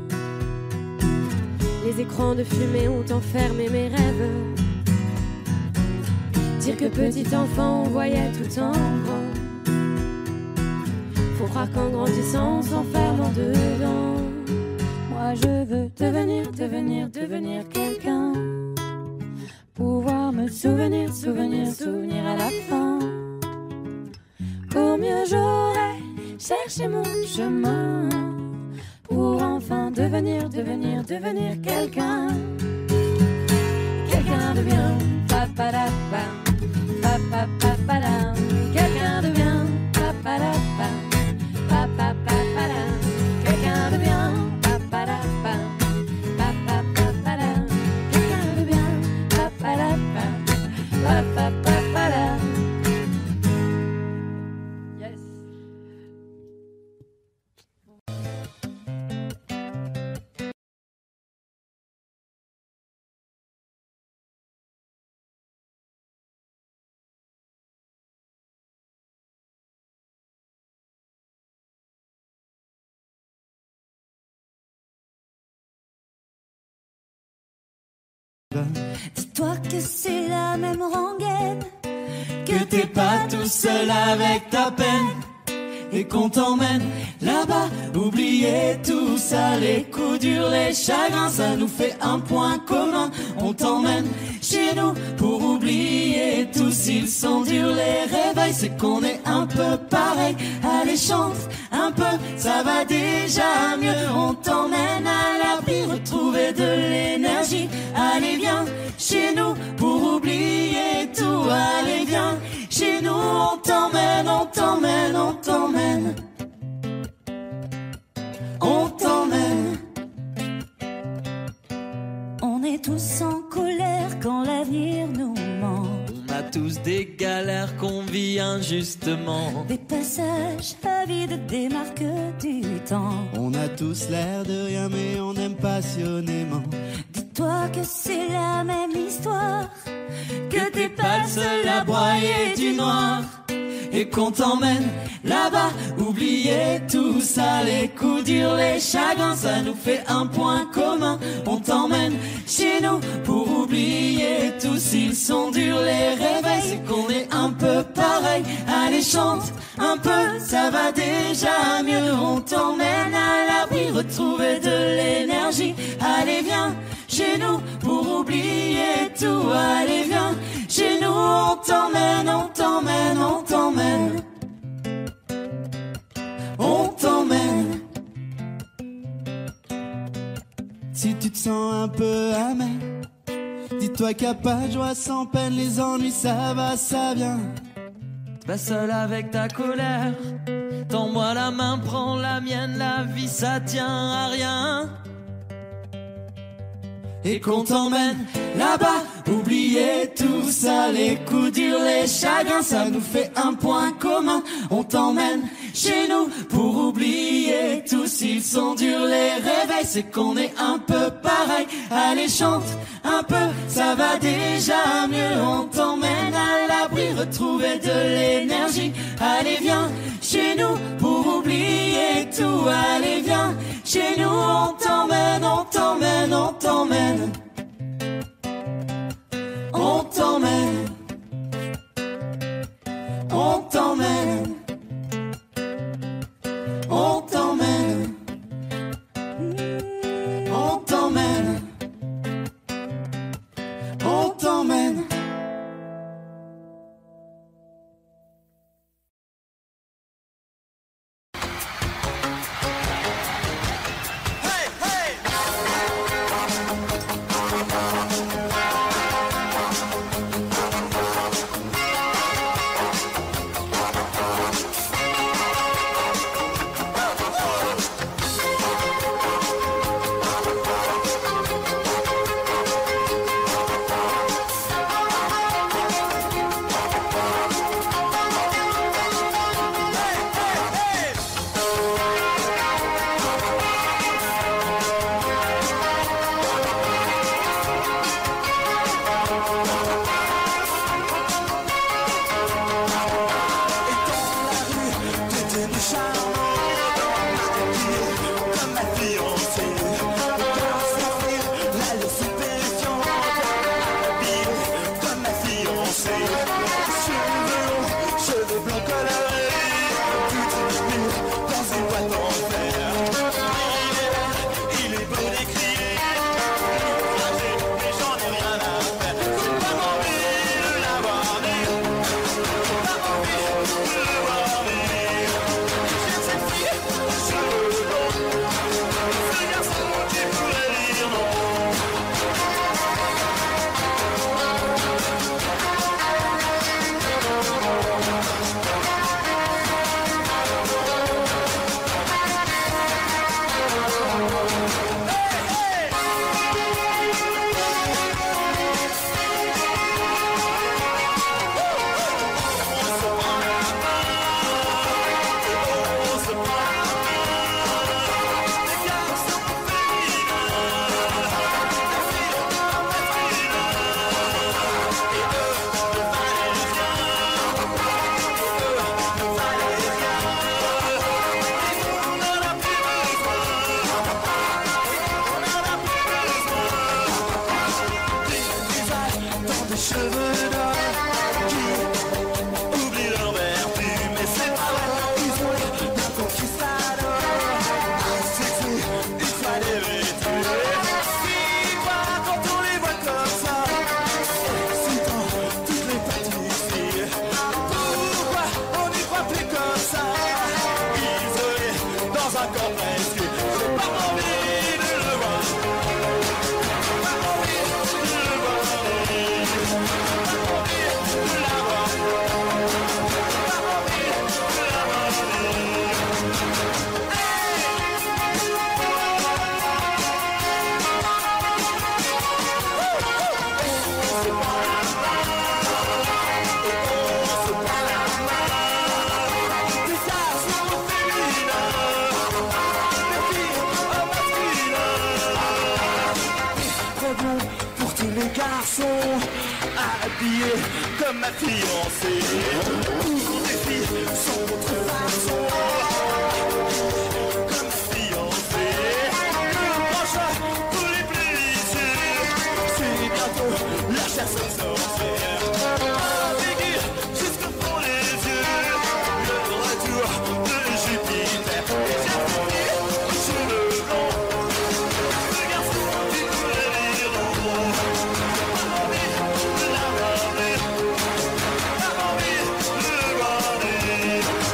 Les écrans de fumée ont enfermé mes rêves. Dire que petit enfant on voyait tout en grand. Faut croire qu'en grandissant on s'enferme en dedans. Moi je veux devenir, devenir, devenir quelqu'un. Pouvoir me souvenir, souvenir, souvenir à la fin. Combien j'aurais cherché mon chemin pour enfin devenir, devenir, devenir quelqu'un. Quelqu'un de bien, pa-pa-la-pa, pa-pa-pa-pa-la. Quelqu'un de bien, pa-pa-la-pa, pa-pa-pa-pa-la. Quelqu'un de bien, pa-pa-la-pa, pa-pa-pa-pa-la. Quelqu'un de bien, pa-pa-la-pa, pa-pa-pa-pa-la. Yes. Dis-toi que c'est la même rengaine, que t'es pas tout seul avec ta peine et qu'on t'emmène là-bas. Oubliez tout ça, les coups durs, les chagrins, ça nous fait un point commun. On t'emmène chez nous pour oublier tout. S'ils sont durs les réveils, c'est qu'on est un peu pareil. Allez chante un peu, ça va déjà mieux. On t'emmène à l'abri, retrouver de l'énergie. Allez viens chez nous pour oublier tout. Allez viens chez nous, on t'emmène, on t'emmène, on t'emmène. On t'emmène. on est tous en colère quand l'avenir nous ment. On a tous des galères qu'on vit injustement. Des passages à vide démarquent du temps. On a tous l'air de rien mais on aime passionnément. Dis-toi que c'est la même histoire, que t'es pas le seul à broyer du noir. Et qu'on t'emmène là-bas, oublier tout ça, les coups durs, les chagrins, ça nous fait un point commun. On t'emmène chez nous pour oublier tout, s'ils sont durs les réveils, c'est qu'on est un peu pareil. Allez chante un peu, ça va déjà mieux. On t'emmène à l'abri, retrouver de l'énergie. Allez viens chez nous pour oublier tout. Allez viens chez nous, on t'emmène, on t'emmène, on t'emmène. On t'emmène. Si tu te sens un peu amer, dis-toi qu'il n'y a pas de joie sans peine. Les ennuis ça va, ça vient. Pas seul avec ta colère, tends-moi la main, prends la mienne. La vie ça tient à rien. Et qu'on t'emmène là-bas, oublier tout ça, les coups durs, les chagrins, ça nous fait un point commun. On t'emmène chez nous pour oublier tout, s'ils sont durs les réveils, c'est qu'on est un peu pareil. Allez chante un peu, ça va déjà mieux. On t'emmène à l'abri, retrouver de l'énergie. Allez viens chez nous pour oublier tout. Allez viens chez nous, on t'emmène, on t'emmène, on t'emmène. On t'emmène. On t'emmène. On t'emmène. On t'emmène. On t'emmène. pour tous les garçons habillés comme ma fiancée. Pour des filles sans contrefaçon comme ma fiancée. Franchement, pour les plaisirs, c'est bientôt la chasse aux sorcières. Figure jusqu'au fond les yeux, le retour de Jupiter. Sur le blanc, le garçon qui voulait lire en gros. Pas envie de la regarder, pas envie de le regarder.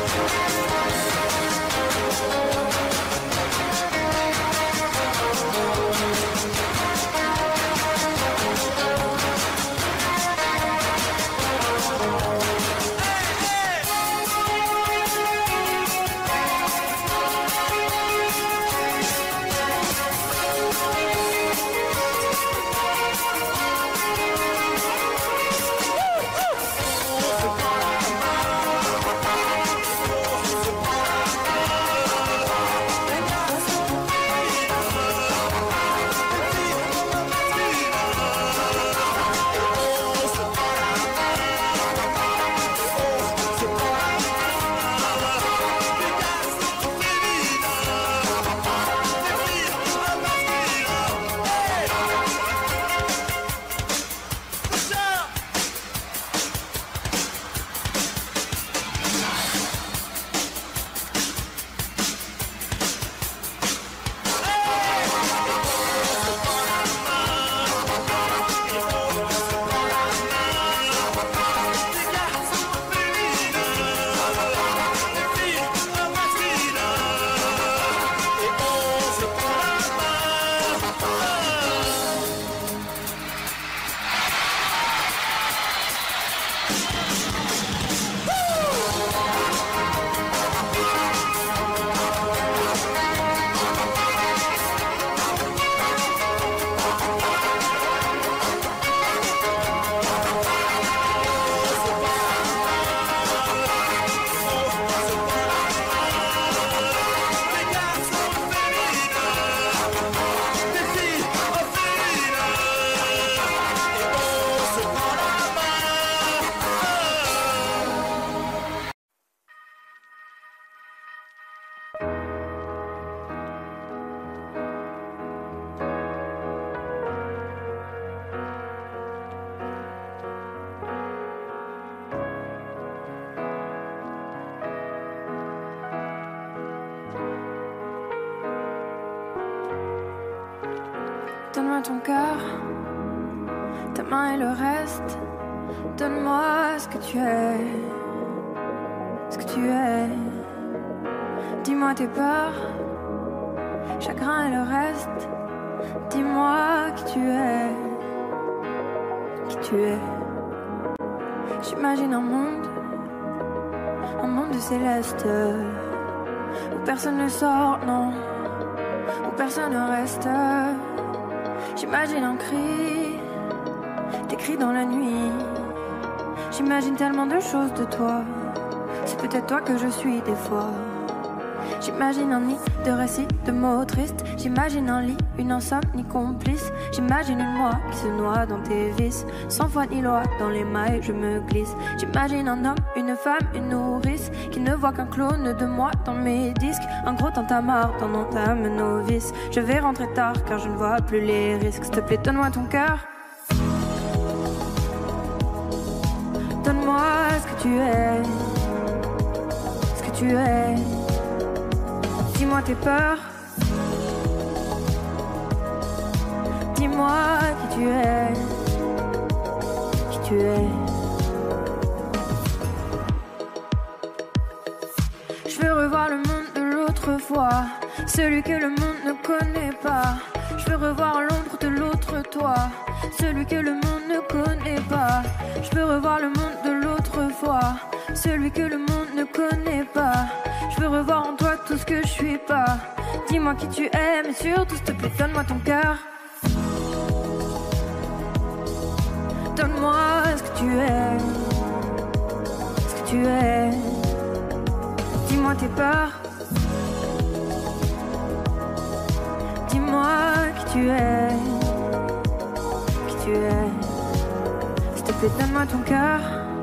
Donne-moi ton cœur, ta main et le reste. Donne-moi ce que tu es, ce que tu es. Dis-moi tes peurs, chagrin et le reste. Dis-moi qui tu es, qui tu es. J'imagine un monde, un monde de céleste, où personne ne sort, non, où personne ne reste. J'imagine un cri, des cris dans la nuit. J'imagine tellement de choses de toi. C'est peut-être toi que je suis des fois. J'imagine un nid de récits, de mots tristes. J'imagine un lit, une insomnie complice. J'imagine une moi qui se noie dans tes vices. Sans foi ni loi, dans les mailles je me glisse. J'imagine un homme, une femme, une nourrice qui ne voit qu'un clone de moi dans mes disques. Un gros tintamarre dans mon âme novice. Je vais rentrer tard car je ne vois plus les risques. S'il te plaît, donne-moi ton cœur. Donne-moi ce que tu es, ce que tu es. Dis-moi tes peurs. Dis-moi qui tu es, qui tu es. Je veux revoir le monde de l'autre fois, celui que le monde ne connaît pas. Je veux revoir l'ombre de l'autre toi, celui que le monde ne connaît pas. Je veux revoir le monde de l'autre fois, celui que le monde ne connaît pas. Je veux revoir en toi tout ce que je suis pas. Dis-moi qui tu es, mais surtout s'il te plaît, donne-moi ton cœur. Donne-moi ce que tu es, ce que tu es. Dis-moi tes peurs. Dis-moi qui tu es, tu es. S'il te plaît, donne-moi ton cœur.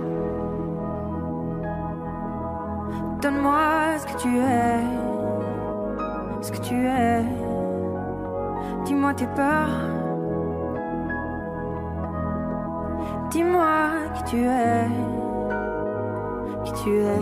Donne-moi ce que tu es. Ce que tu es. Dis-moi tes peurs. Dis-moi qui tu es. Qui tu es.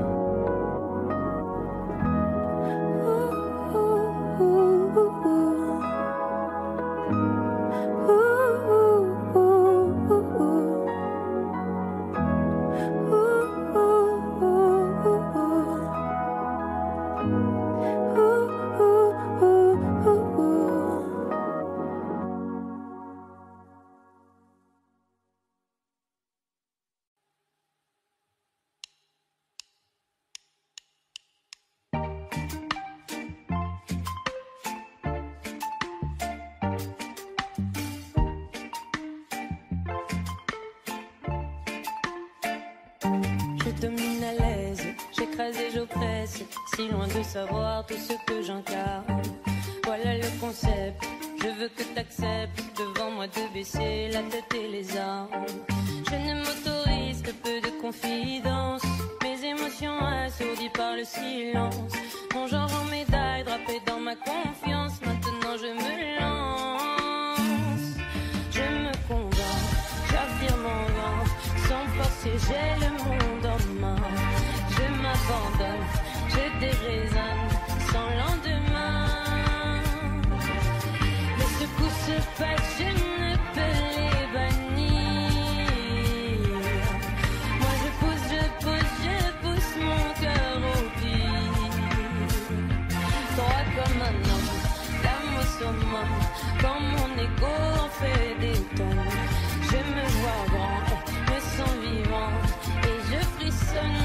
Si loin de savoir tout ce que j'incarne. Voilà le concept, je veux que t'acceptes devant moi de baisser la tête et les armes. Je ne m'autorise que peu de confidence, mes émotions assourdies par le silence. Mon genre en médaille drapé dans ma confiance, maintenant je me lance. Je me convainc, j'affirme en vain, sans forcer j'ai le monde en main. Je m'abandonne, je déraisonne sans lendemain. Les secousses se passent, je ne peux les bannir. Moi je pousse, je pousse, je pousse mon cœur au pire. Droit comme un homme, l'âme au summum, quand mon ego en fait des tonnes. Je me vois grand, me sens vivant et je frissonne.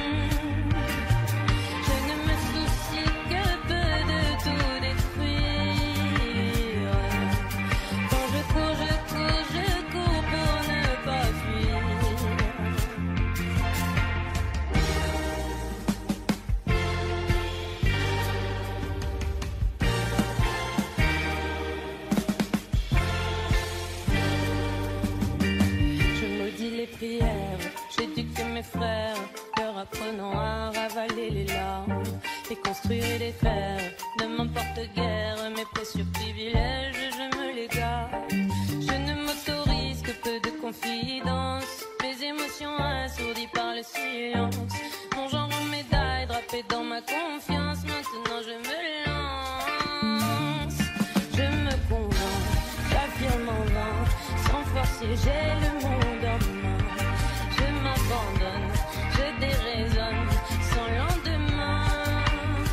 J'éduque mes frères, leur apprenant à ravaler les larmes et construire et défaire. Ne m'importe guère mes précieux privilèges, je me les garde. Je ne m'autorise que peu de confidence, mes émotions assourdies par le silence. Mon genre en médaille drapé dans ma confiance, maintenant je me lance. Je me convainc, j'affirme en vain, sans forcer j'ai le monde en main. Je m'abandonne, je déraisonne sans lendemain.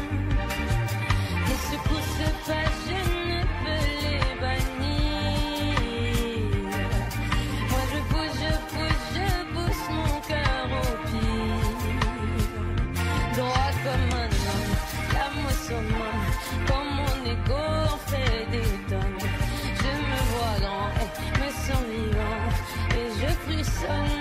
Les secousses se passent, je ne peux les bannir. Moi je pousse, je pousse, je pousse mon cœur au pire. Droit comme un homme, l'âme au summum, quand mon ego en fait des tonnes. Je me vois grand, me sens vivant et je frissonne.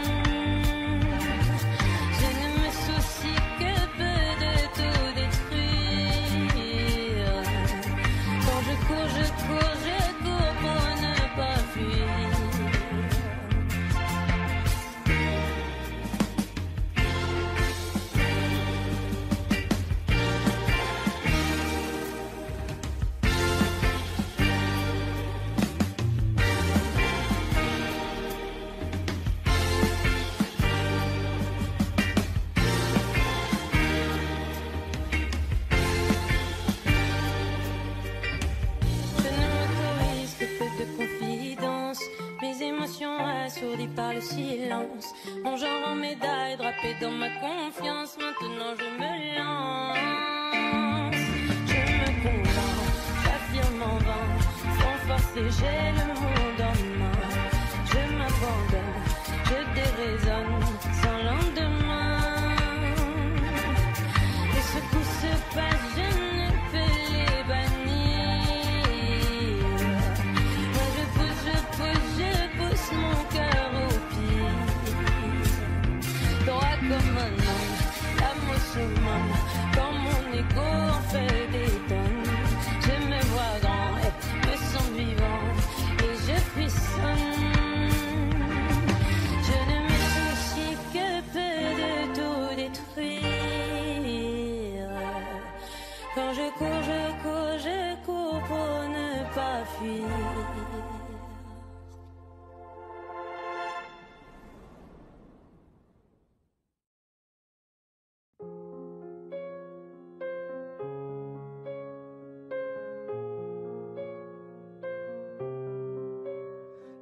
Assourdi par le silence, mon genre en médaille drapé dans ma confiance, maintenant je me lance. Je me convainc, j'affirme en vain, sans forcer j'ai le monde en main. Je m'abandonne, je déraisonne sans lendemain. Les secousses se passent, je ne peux les bannir. Moi je pousse, je pousse, je pousse mon cœur au pire. Droit comme un homme, l'âme au summum, quand mon ego en fait des tonnes. Je me vois grand, me sens vivant et je puisse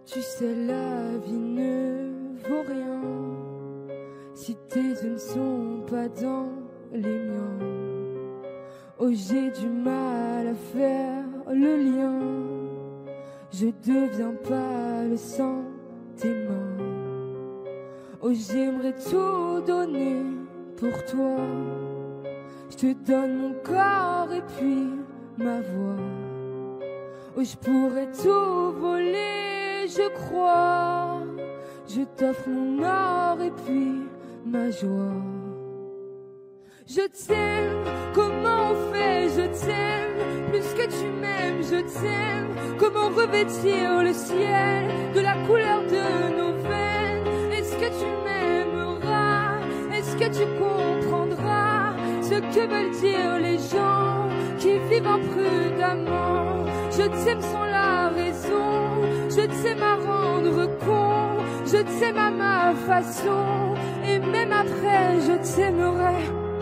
Tu sais, la vie ne vaut rien si tes yeux ne sont pas dans les miens. Oh, j'ai du mal à faire le lien. Je deviens pas le sang tes mains. Oh, j'aimerais tout donner pour toi. Je te donne mon corps et puis ma voix. Oh, je pourrais tout voler, je crois. Je t'offre mon or et puis ma joie. Je t'aime, comment on fait, je t'aime. Plus que tu m'aimes, je t'aime. Comment revêtir le ciel de la couleur de nos veines? Est-ce que tu m'aimeras? Est-ce que tu comprendras ce que veulent dire les gens qui vivent imprudemment? Je t'aime sans la raison, je t'aime à rendre con. Je t'aime à ma façon, et même après je t'aimerai.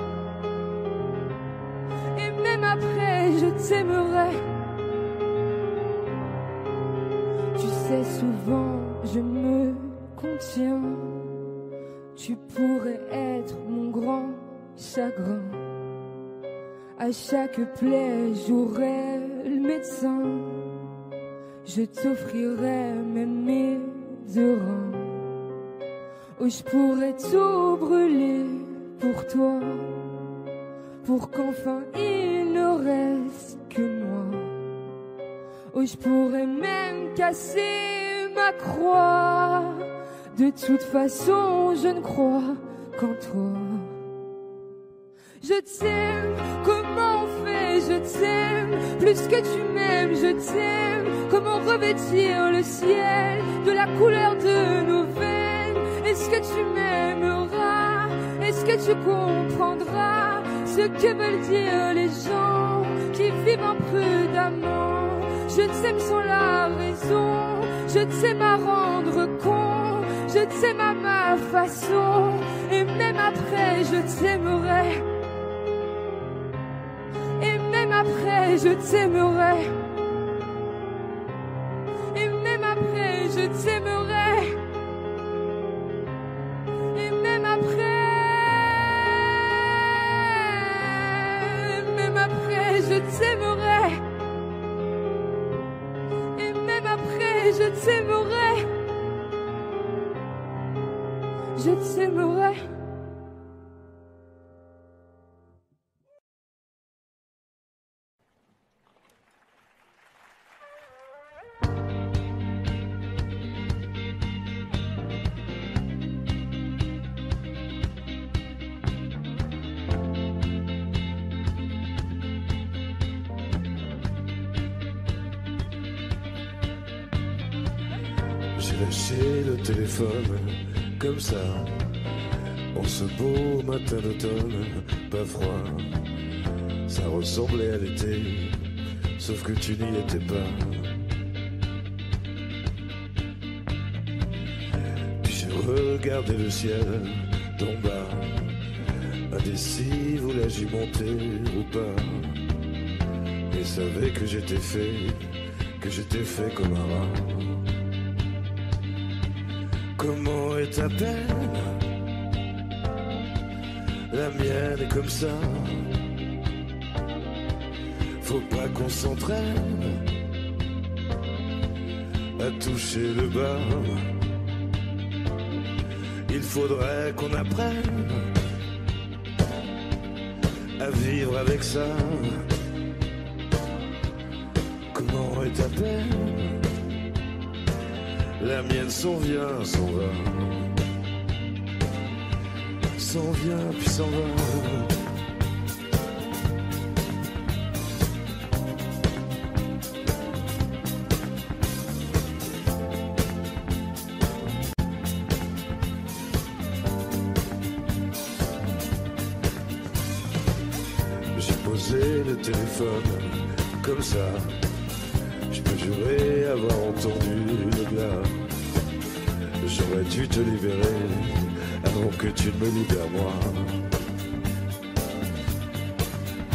Et même après je t'aimerai. Tu sais, souvent je me contiens. Tu pourrais être mon grand chagrin. À chaque plaie j'aurai le médecin. Je t'offrirai même mes deux reins. Oh, je pourrais tout brûler pour toi, pour qu'enfin il ne reste que moi. Oh, je pourrais même casser ma croix. De toute façon, je ne crois qu'en toi. Je t'aime, comment on fait, je t'aime. Plus que tu m'aimes, je t'aime. Comment revêtir le ciel de la couleur de nos veines? Est-ce que tu m'aimeras? Est-ce que tu comprendras ce que veulent dire les gens qui vivent imprudemment? Je t'aime sans la raison, je t'aime à rendre con. Je t'aime à ma façon, et même après je t'aimerai. Et même après je t'aimerai. Et même après je t'aimerai. Et même après, même après je t'aimerai. Et même après je t'aimerai. Je t'aimerai. J'ai lâché le téléphone comme ça, en ce beau matin d'automne, pas froid. Ça ressemblait à l'été, sauf que tu n'y étais pas. Puis j'ai regardé le ciel d'en bas, indécis, voulais-je y monter ou pas. Et savais que j'étais fait, que j'étais fait comme un rat. Comment est ta peine? La mienne est comme ça. Faut pas qu'on s'entraîne à toucher le bas. Il faudrait qu'on apprenne à vivre avec ça. Comment est ta peine? La mienne s'en vient, s'en va. S'en vient, puis s'en va. J'ai posé le téléphone comme ça. Je peux jurer avoir entendu le glas. J'aurais dû te libérer avant que tu ne me libères moi.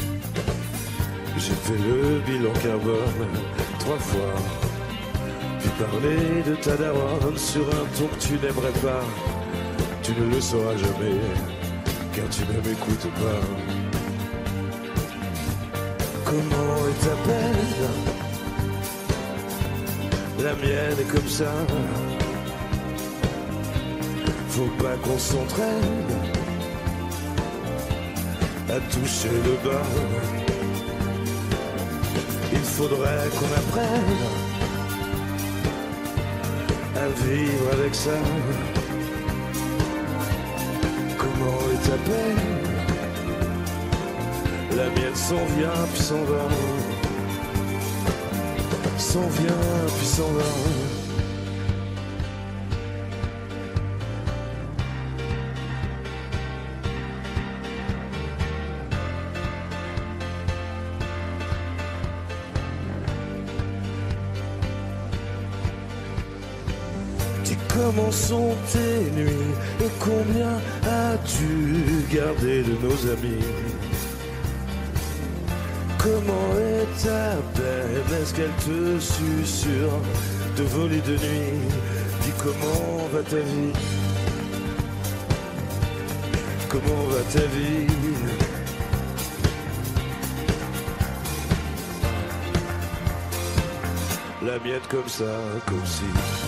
J'ai fait le bilan carbone trois fois, puis Parler de ta daronne sur un ton que tu n'aimerais pas, tu ne le sauras jamais, car tu ne m'écoutes pas. Comment est ta peine? La mienne est comme ça. Faut pas qu'on s'entraîne à toucher le bas. Il faudrait qu'on apprenne à vivre avec ça. Comment est ta peine? La mienne s'en vient puis s'en va, s'en vient puis s'en va. Comment sont tes nuits et combien as-tu gardé de nos amis? Comment est ta peine? Est-ce qu'elle te susurre de voler de nuit? Dis comment va ta vie? Comment va ta vie? La mienne comme ça, comme si.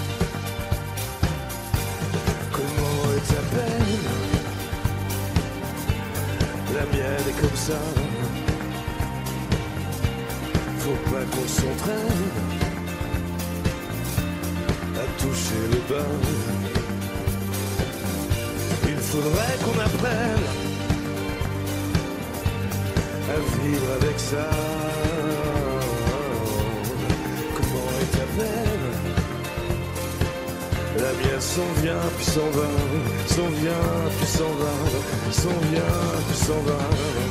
Ta peine, la mienne est comme ça. Faut pas qu'on s'entraîne à toucher le bas. Il faudrait qu'on apprenne à vivre avec ça. Comment est ta peine? La mienne s'en vient puis s'en va, s'en vient puis s'en va, s'en vient puis s'en va.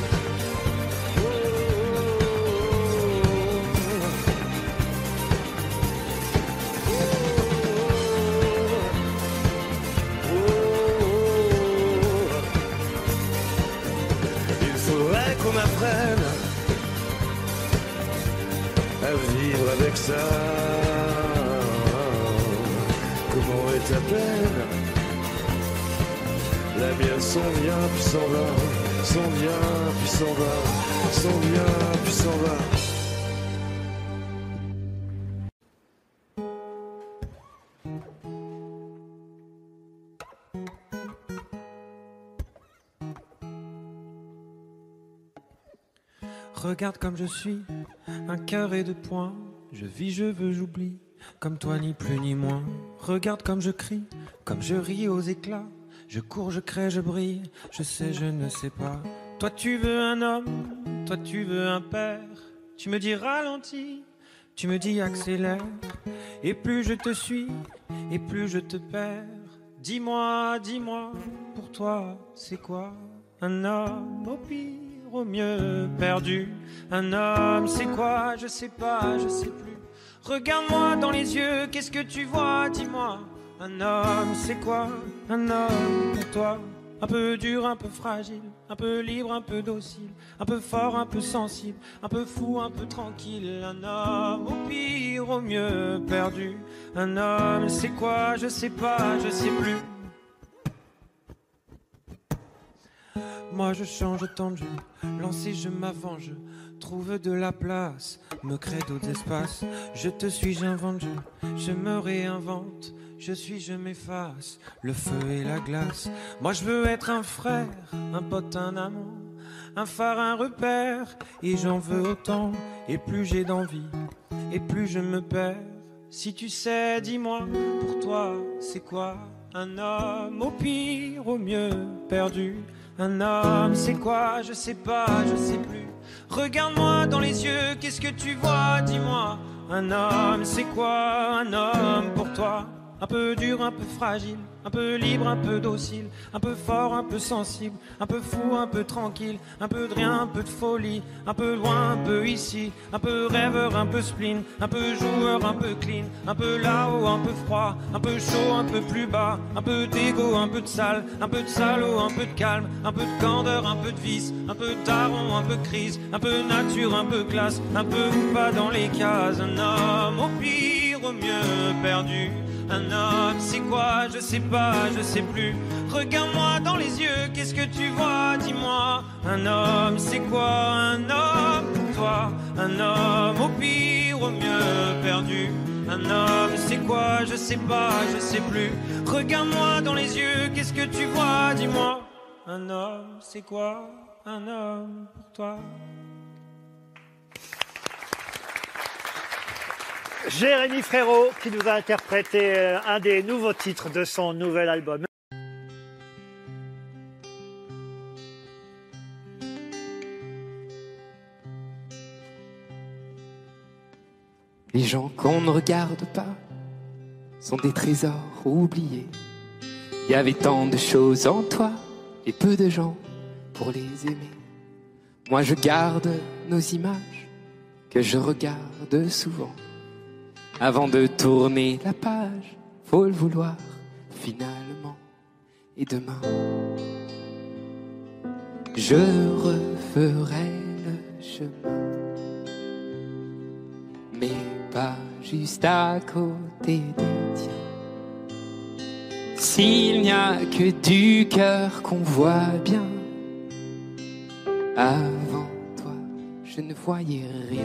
Il faudrait qu'on apprenne à vivre avec ça. Comment est ta peine? La mienne s'en vient puis s'en va, s'en vient puis s'en va, s'en vient puis s'en va. Regarde comme je suis, un cœur et deux poings. Je vis, je veux, j'oublie. Comme toi, ni plus ni moins. Regarde comme je crie, comme je ris aux éclats. Je cours, je crée, je brille. Je sais, je ne sais pas. Toi, tu veux un homme, toi, tu veux un père. Tu me dis ralentis, tu me dis accélère. Et plus je te suis, et plus je te perds. Dis-moi, dis-moi, pour toi, c'est quoi un homme? Au pire, au mieux, perdu. Un homme, c'est quoi? Je sais pas, je sais plus. Regarde-moi dans les yeux, qu'est-ce que tu vois? Dis-moi, un homme, c'est quoi? Un homme pour toi? Un peu dur, un peu fragile, un peu libre, un peu docile, un peu fort, un peu sensible, un peu fou, un peu tranquille. Un homme, au pire, au mieux, perdu. Un homme, c'est quoi? Je sais pas, je sais plus. Moi je change autant de jeu, lancé je m'avance, je trouve de la place, me crée d'autres espaces. Je te suis, j'invente, je, je me réinvente, je suis, je m'efface, le feu et la glace. Moi je veux être un frère, un pote, un amant, un phare, un repère, et j'en veux autant. Et plus j'ai d'envie, et plus je me perds. Si tu sais, dis-moi, pour toi c'est quoi un homme? Au pire, au mieux, perdu. Un homme, c'est quoi? Je sais pas, je sais plus. Regarde-moi dans les yeux, qu'est-ce que tu vois? Dis-moi, un homme, c'est quoi? Un homme pour toi? Un peu dur, un peu fragile, un peu libre, un peu docile, un peu fort, un peu sensible, un peu fou, un peu tranquille, un peu de rien, un peu de folie, un peu loin, un peu ici, un peu rêveur, un peu spleen, un peu joueur, un peu clean, un peu là-haut, un peu froid, un peu chaud, un peu plus bas, un peu d'égo, un peu de sale, un peu de salaud, un peu de calme, un peu de candeur, un peu de vice, un peu de daron, un peu de crise, un peu nature, un peu classe, un peu ou pas dans les cases. Un homme au pire, pire, au mieux perdu. Un homme, c'est quoi? Je sais pas, je sais plus. Regarde-moi dans les yeux, qu'est-ce que tu vois? Dis-moi. Un homme, c'est quoi? Un homme pour toi? Un homme, au pire, au mieux perdu. Un homme, c'est quoi? Je sais pas, je sais plus. Regarde-moi dans les yeux, qu'est-ce que tu vois? Dis-moi. Un homme, c'est quoi? Un homme pour toi? Jérémy Frérot qui nous a interprété un des nouveaux titres de son nouvel album. Les gens qu'on ne regarde pas sont des trésors oubliés. Il y avait tant de choses en toi et peu de gens pour les aimer. Moi je garde nos images que je regarde souvent. Avant de tourner la page, faut le vouloir finalement. Et demain, je referai le chemin, mais pas juste à côté des tiens. S'il n'y a que du cœur qu'on voit bien, avant toi, je ne voyais rien.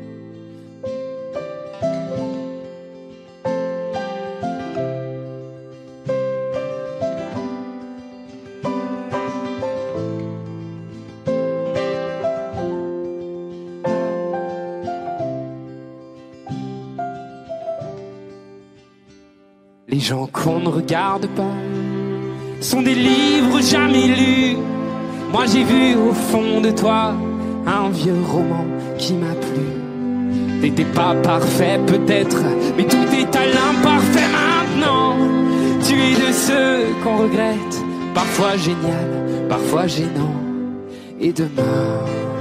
Les gens qu'on ne regarde pas sont des livres jamais lus. Moi j'ai vu au fond de toi un vieux roman qui m'a plu. T'étais pas parfait peut-être, mais tout est à l'imparfait maintenant. Tu es de ceux qu'on regrette, parfois génial, parfois gênant. Et demain,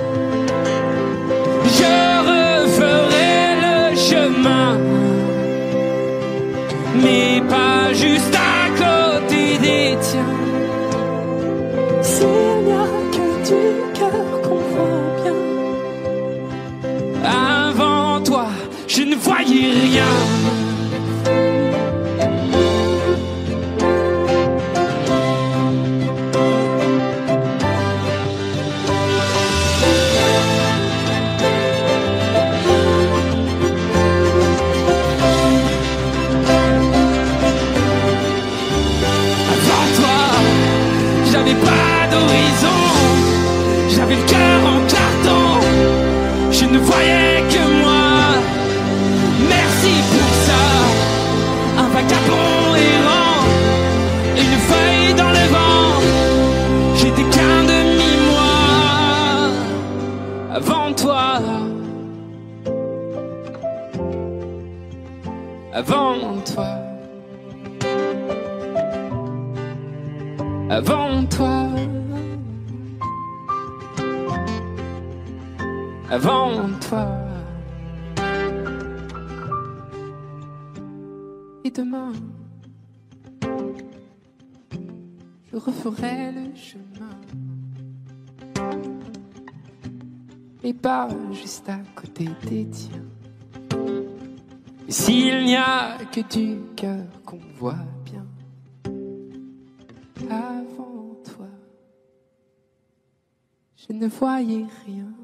je referai le chemin, mais pas juste à côté des tiens. S'il n'y a que du cœur qu'on voit bien, avant toi, je ne voyais rien. J'avais le cœur en carton, je ne voyais que moi. Merci pour ça, un vagabond errant, une feuille dans le vent. J'étais qu'un demi-moi avant toi, avant toi, avant toi. Avant toi. Et demain, je referai le chemin, et pas juste à côté des tiens. Et s'il n'y a que du cœur qu'on voit bien, avant toi, je ne voyais rien.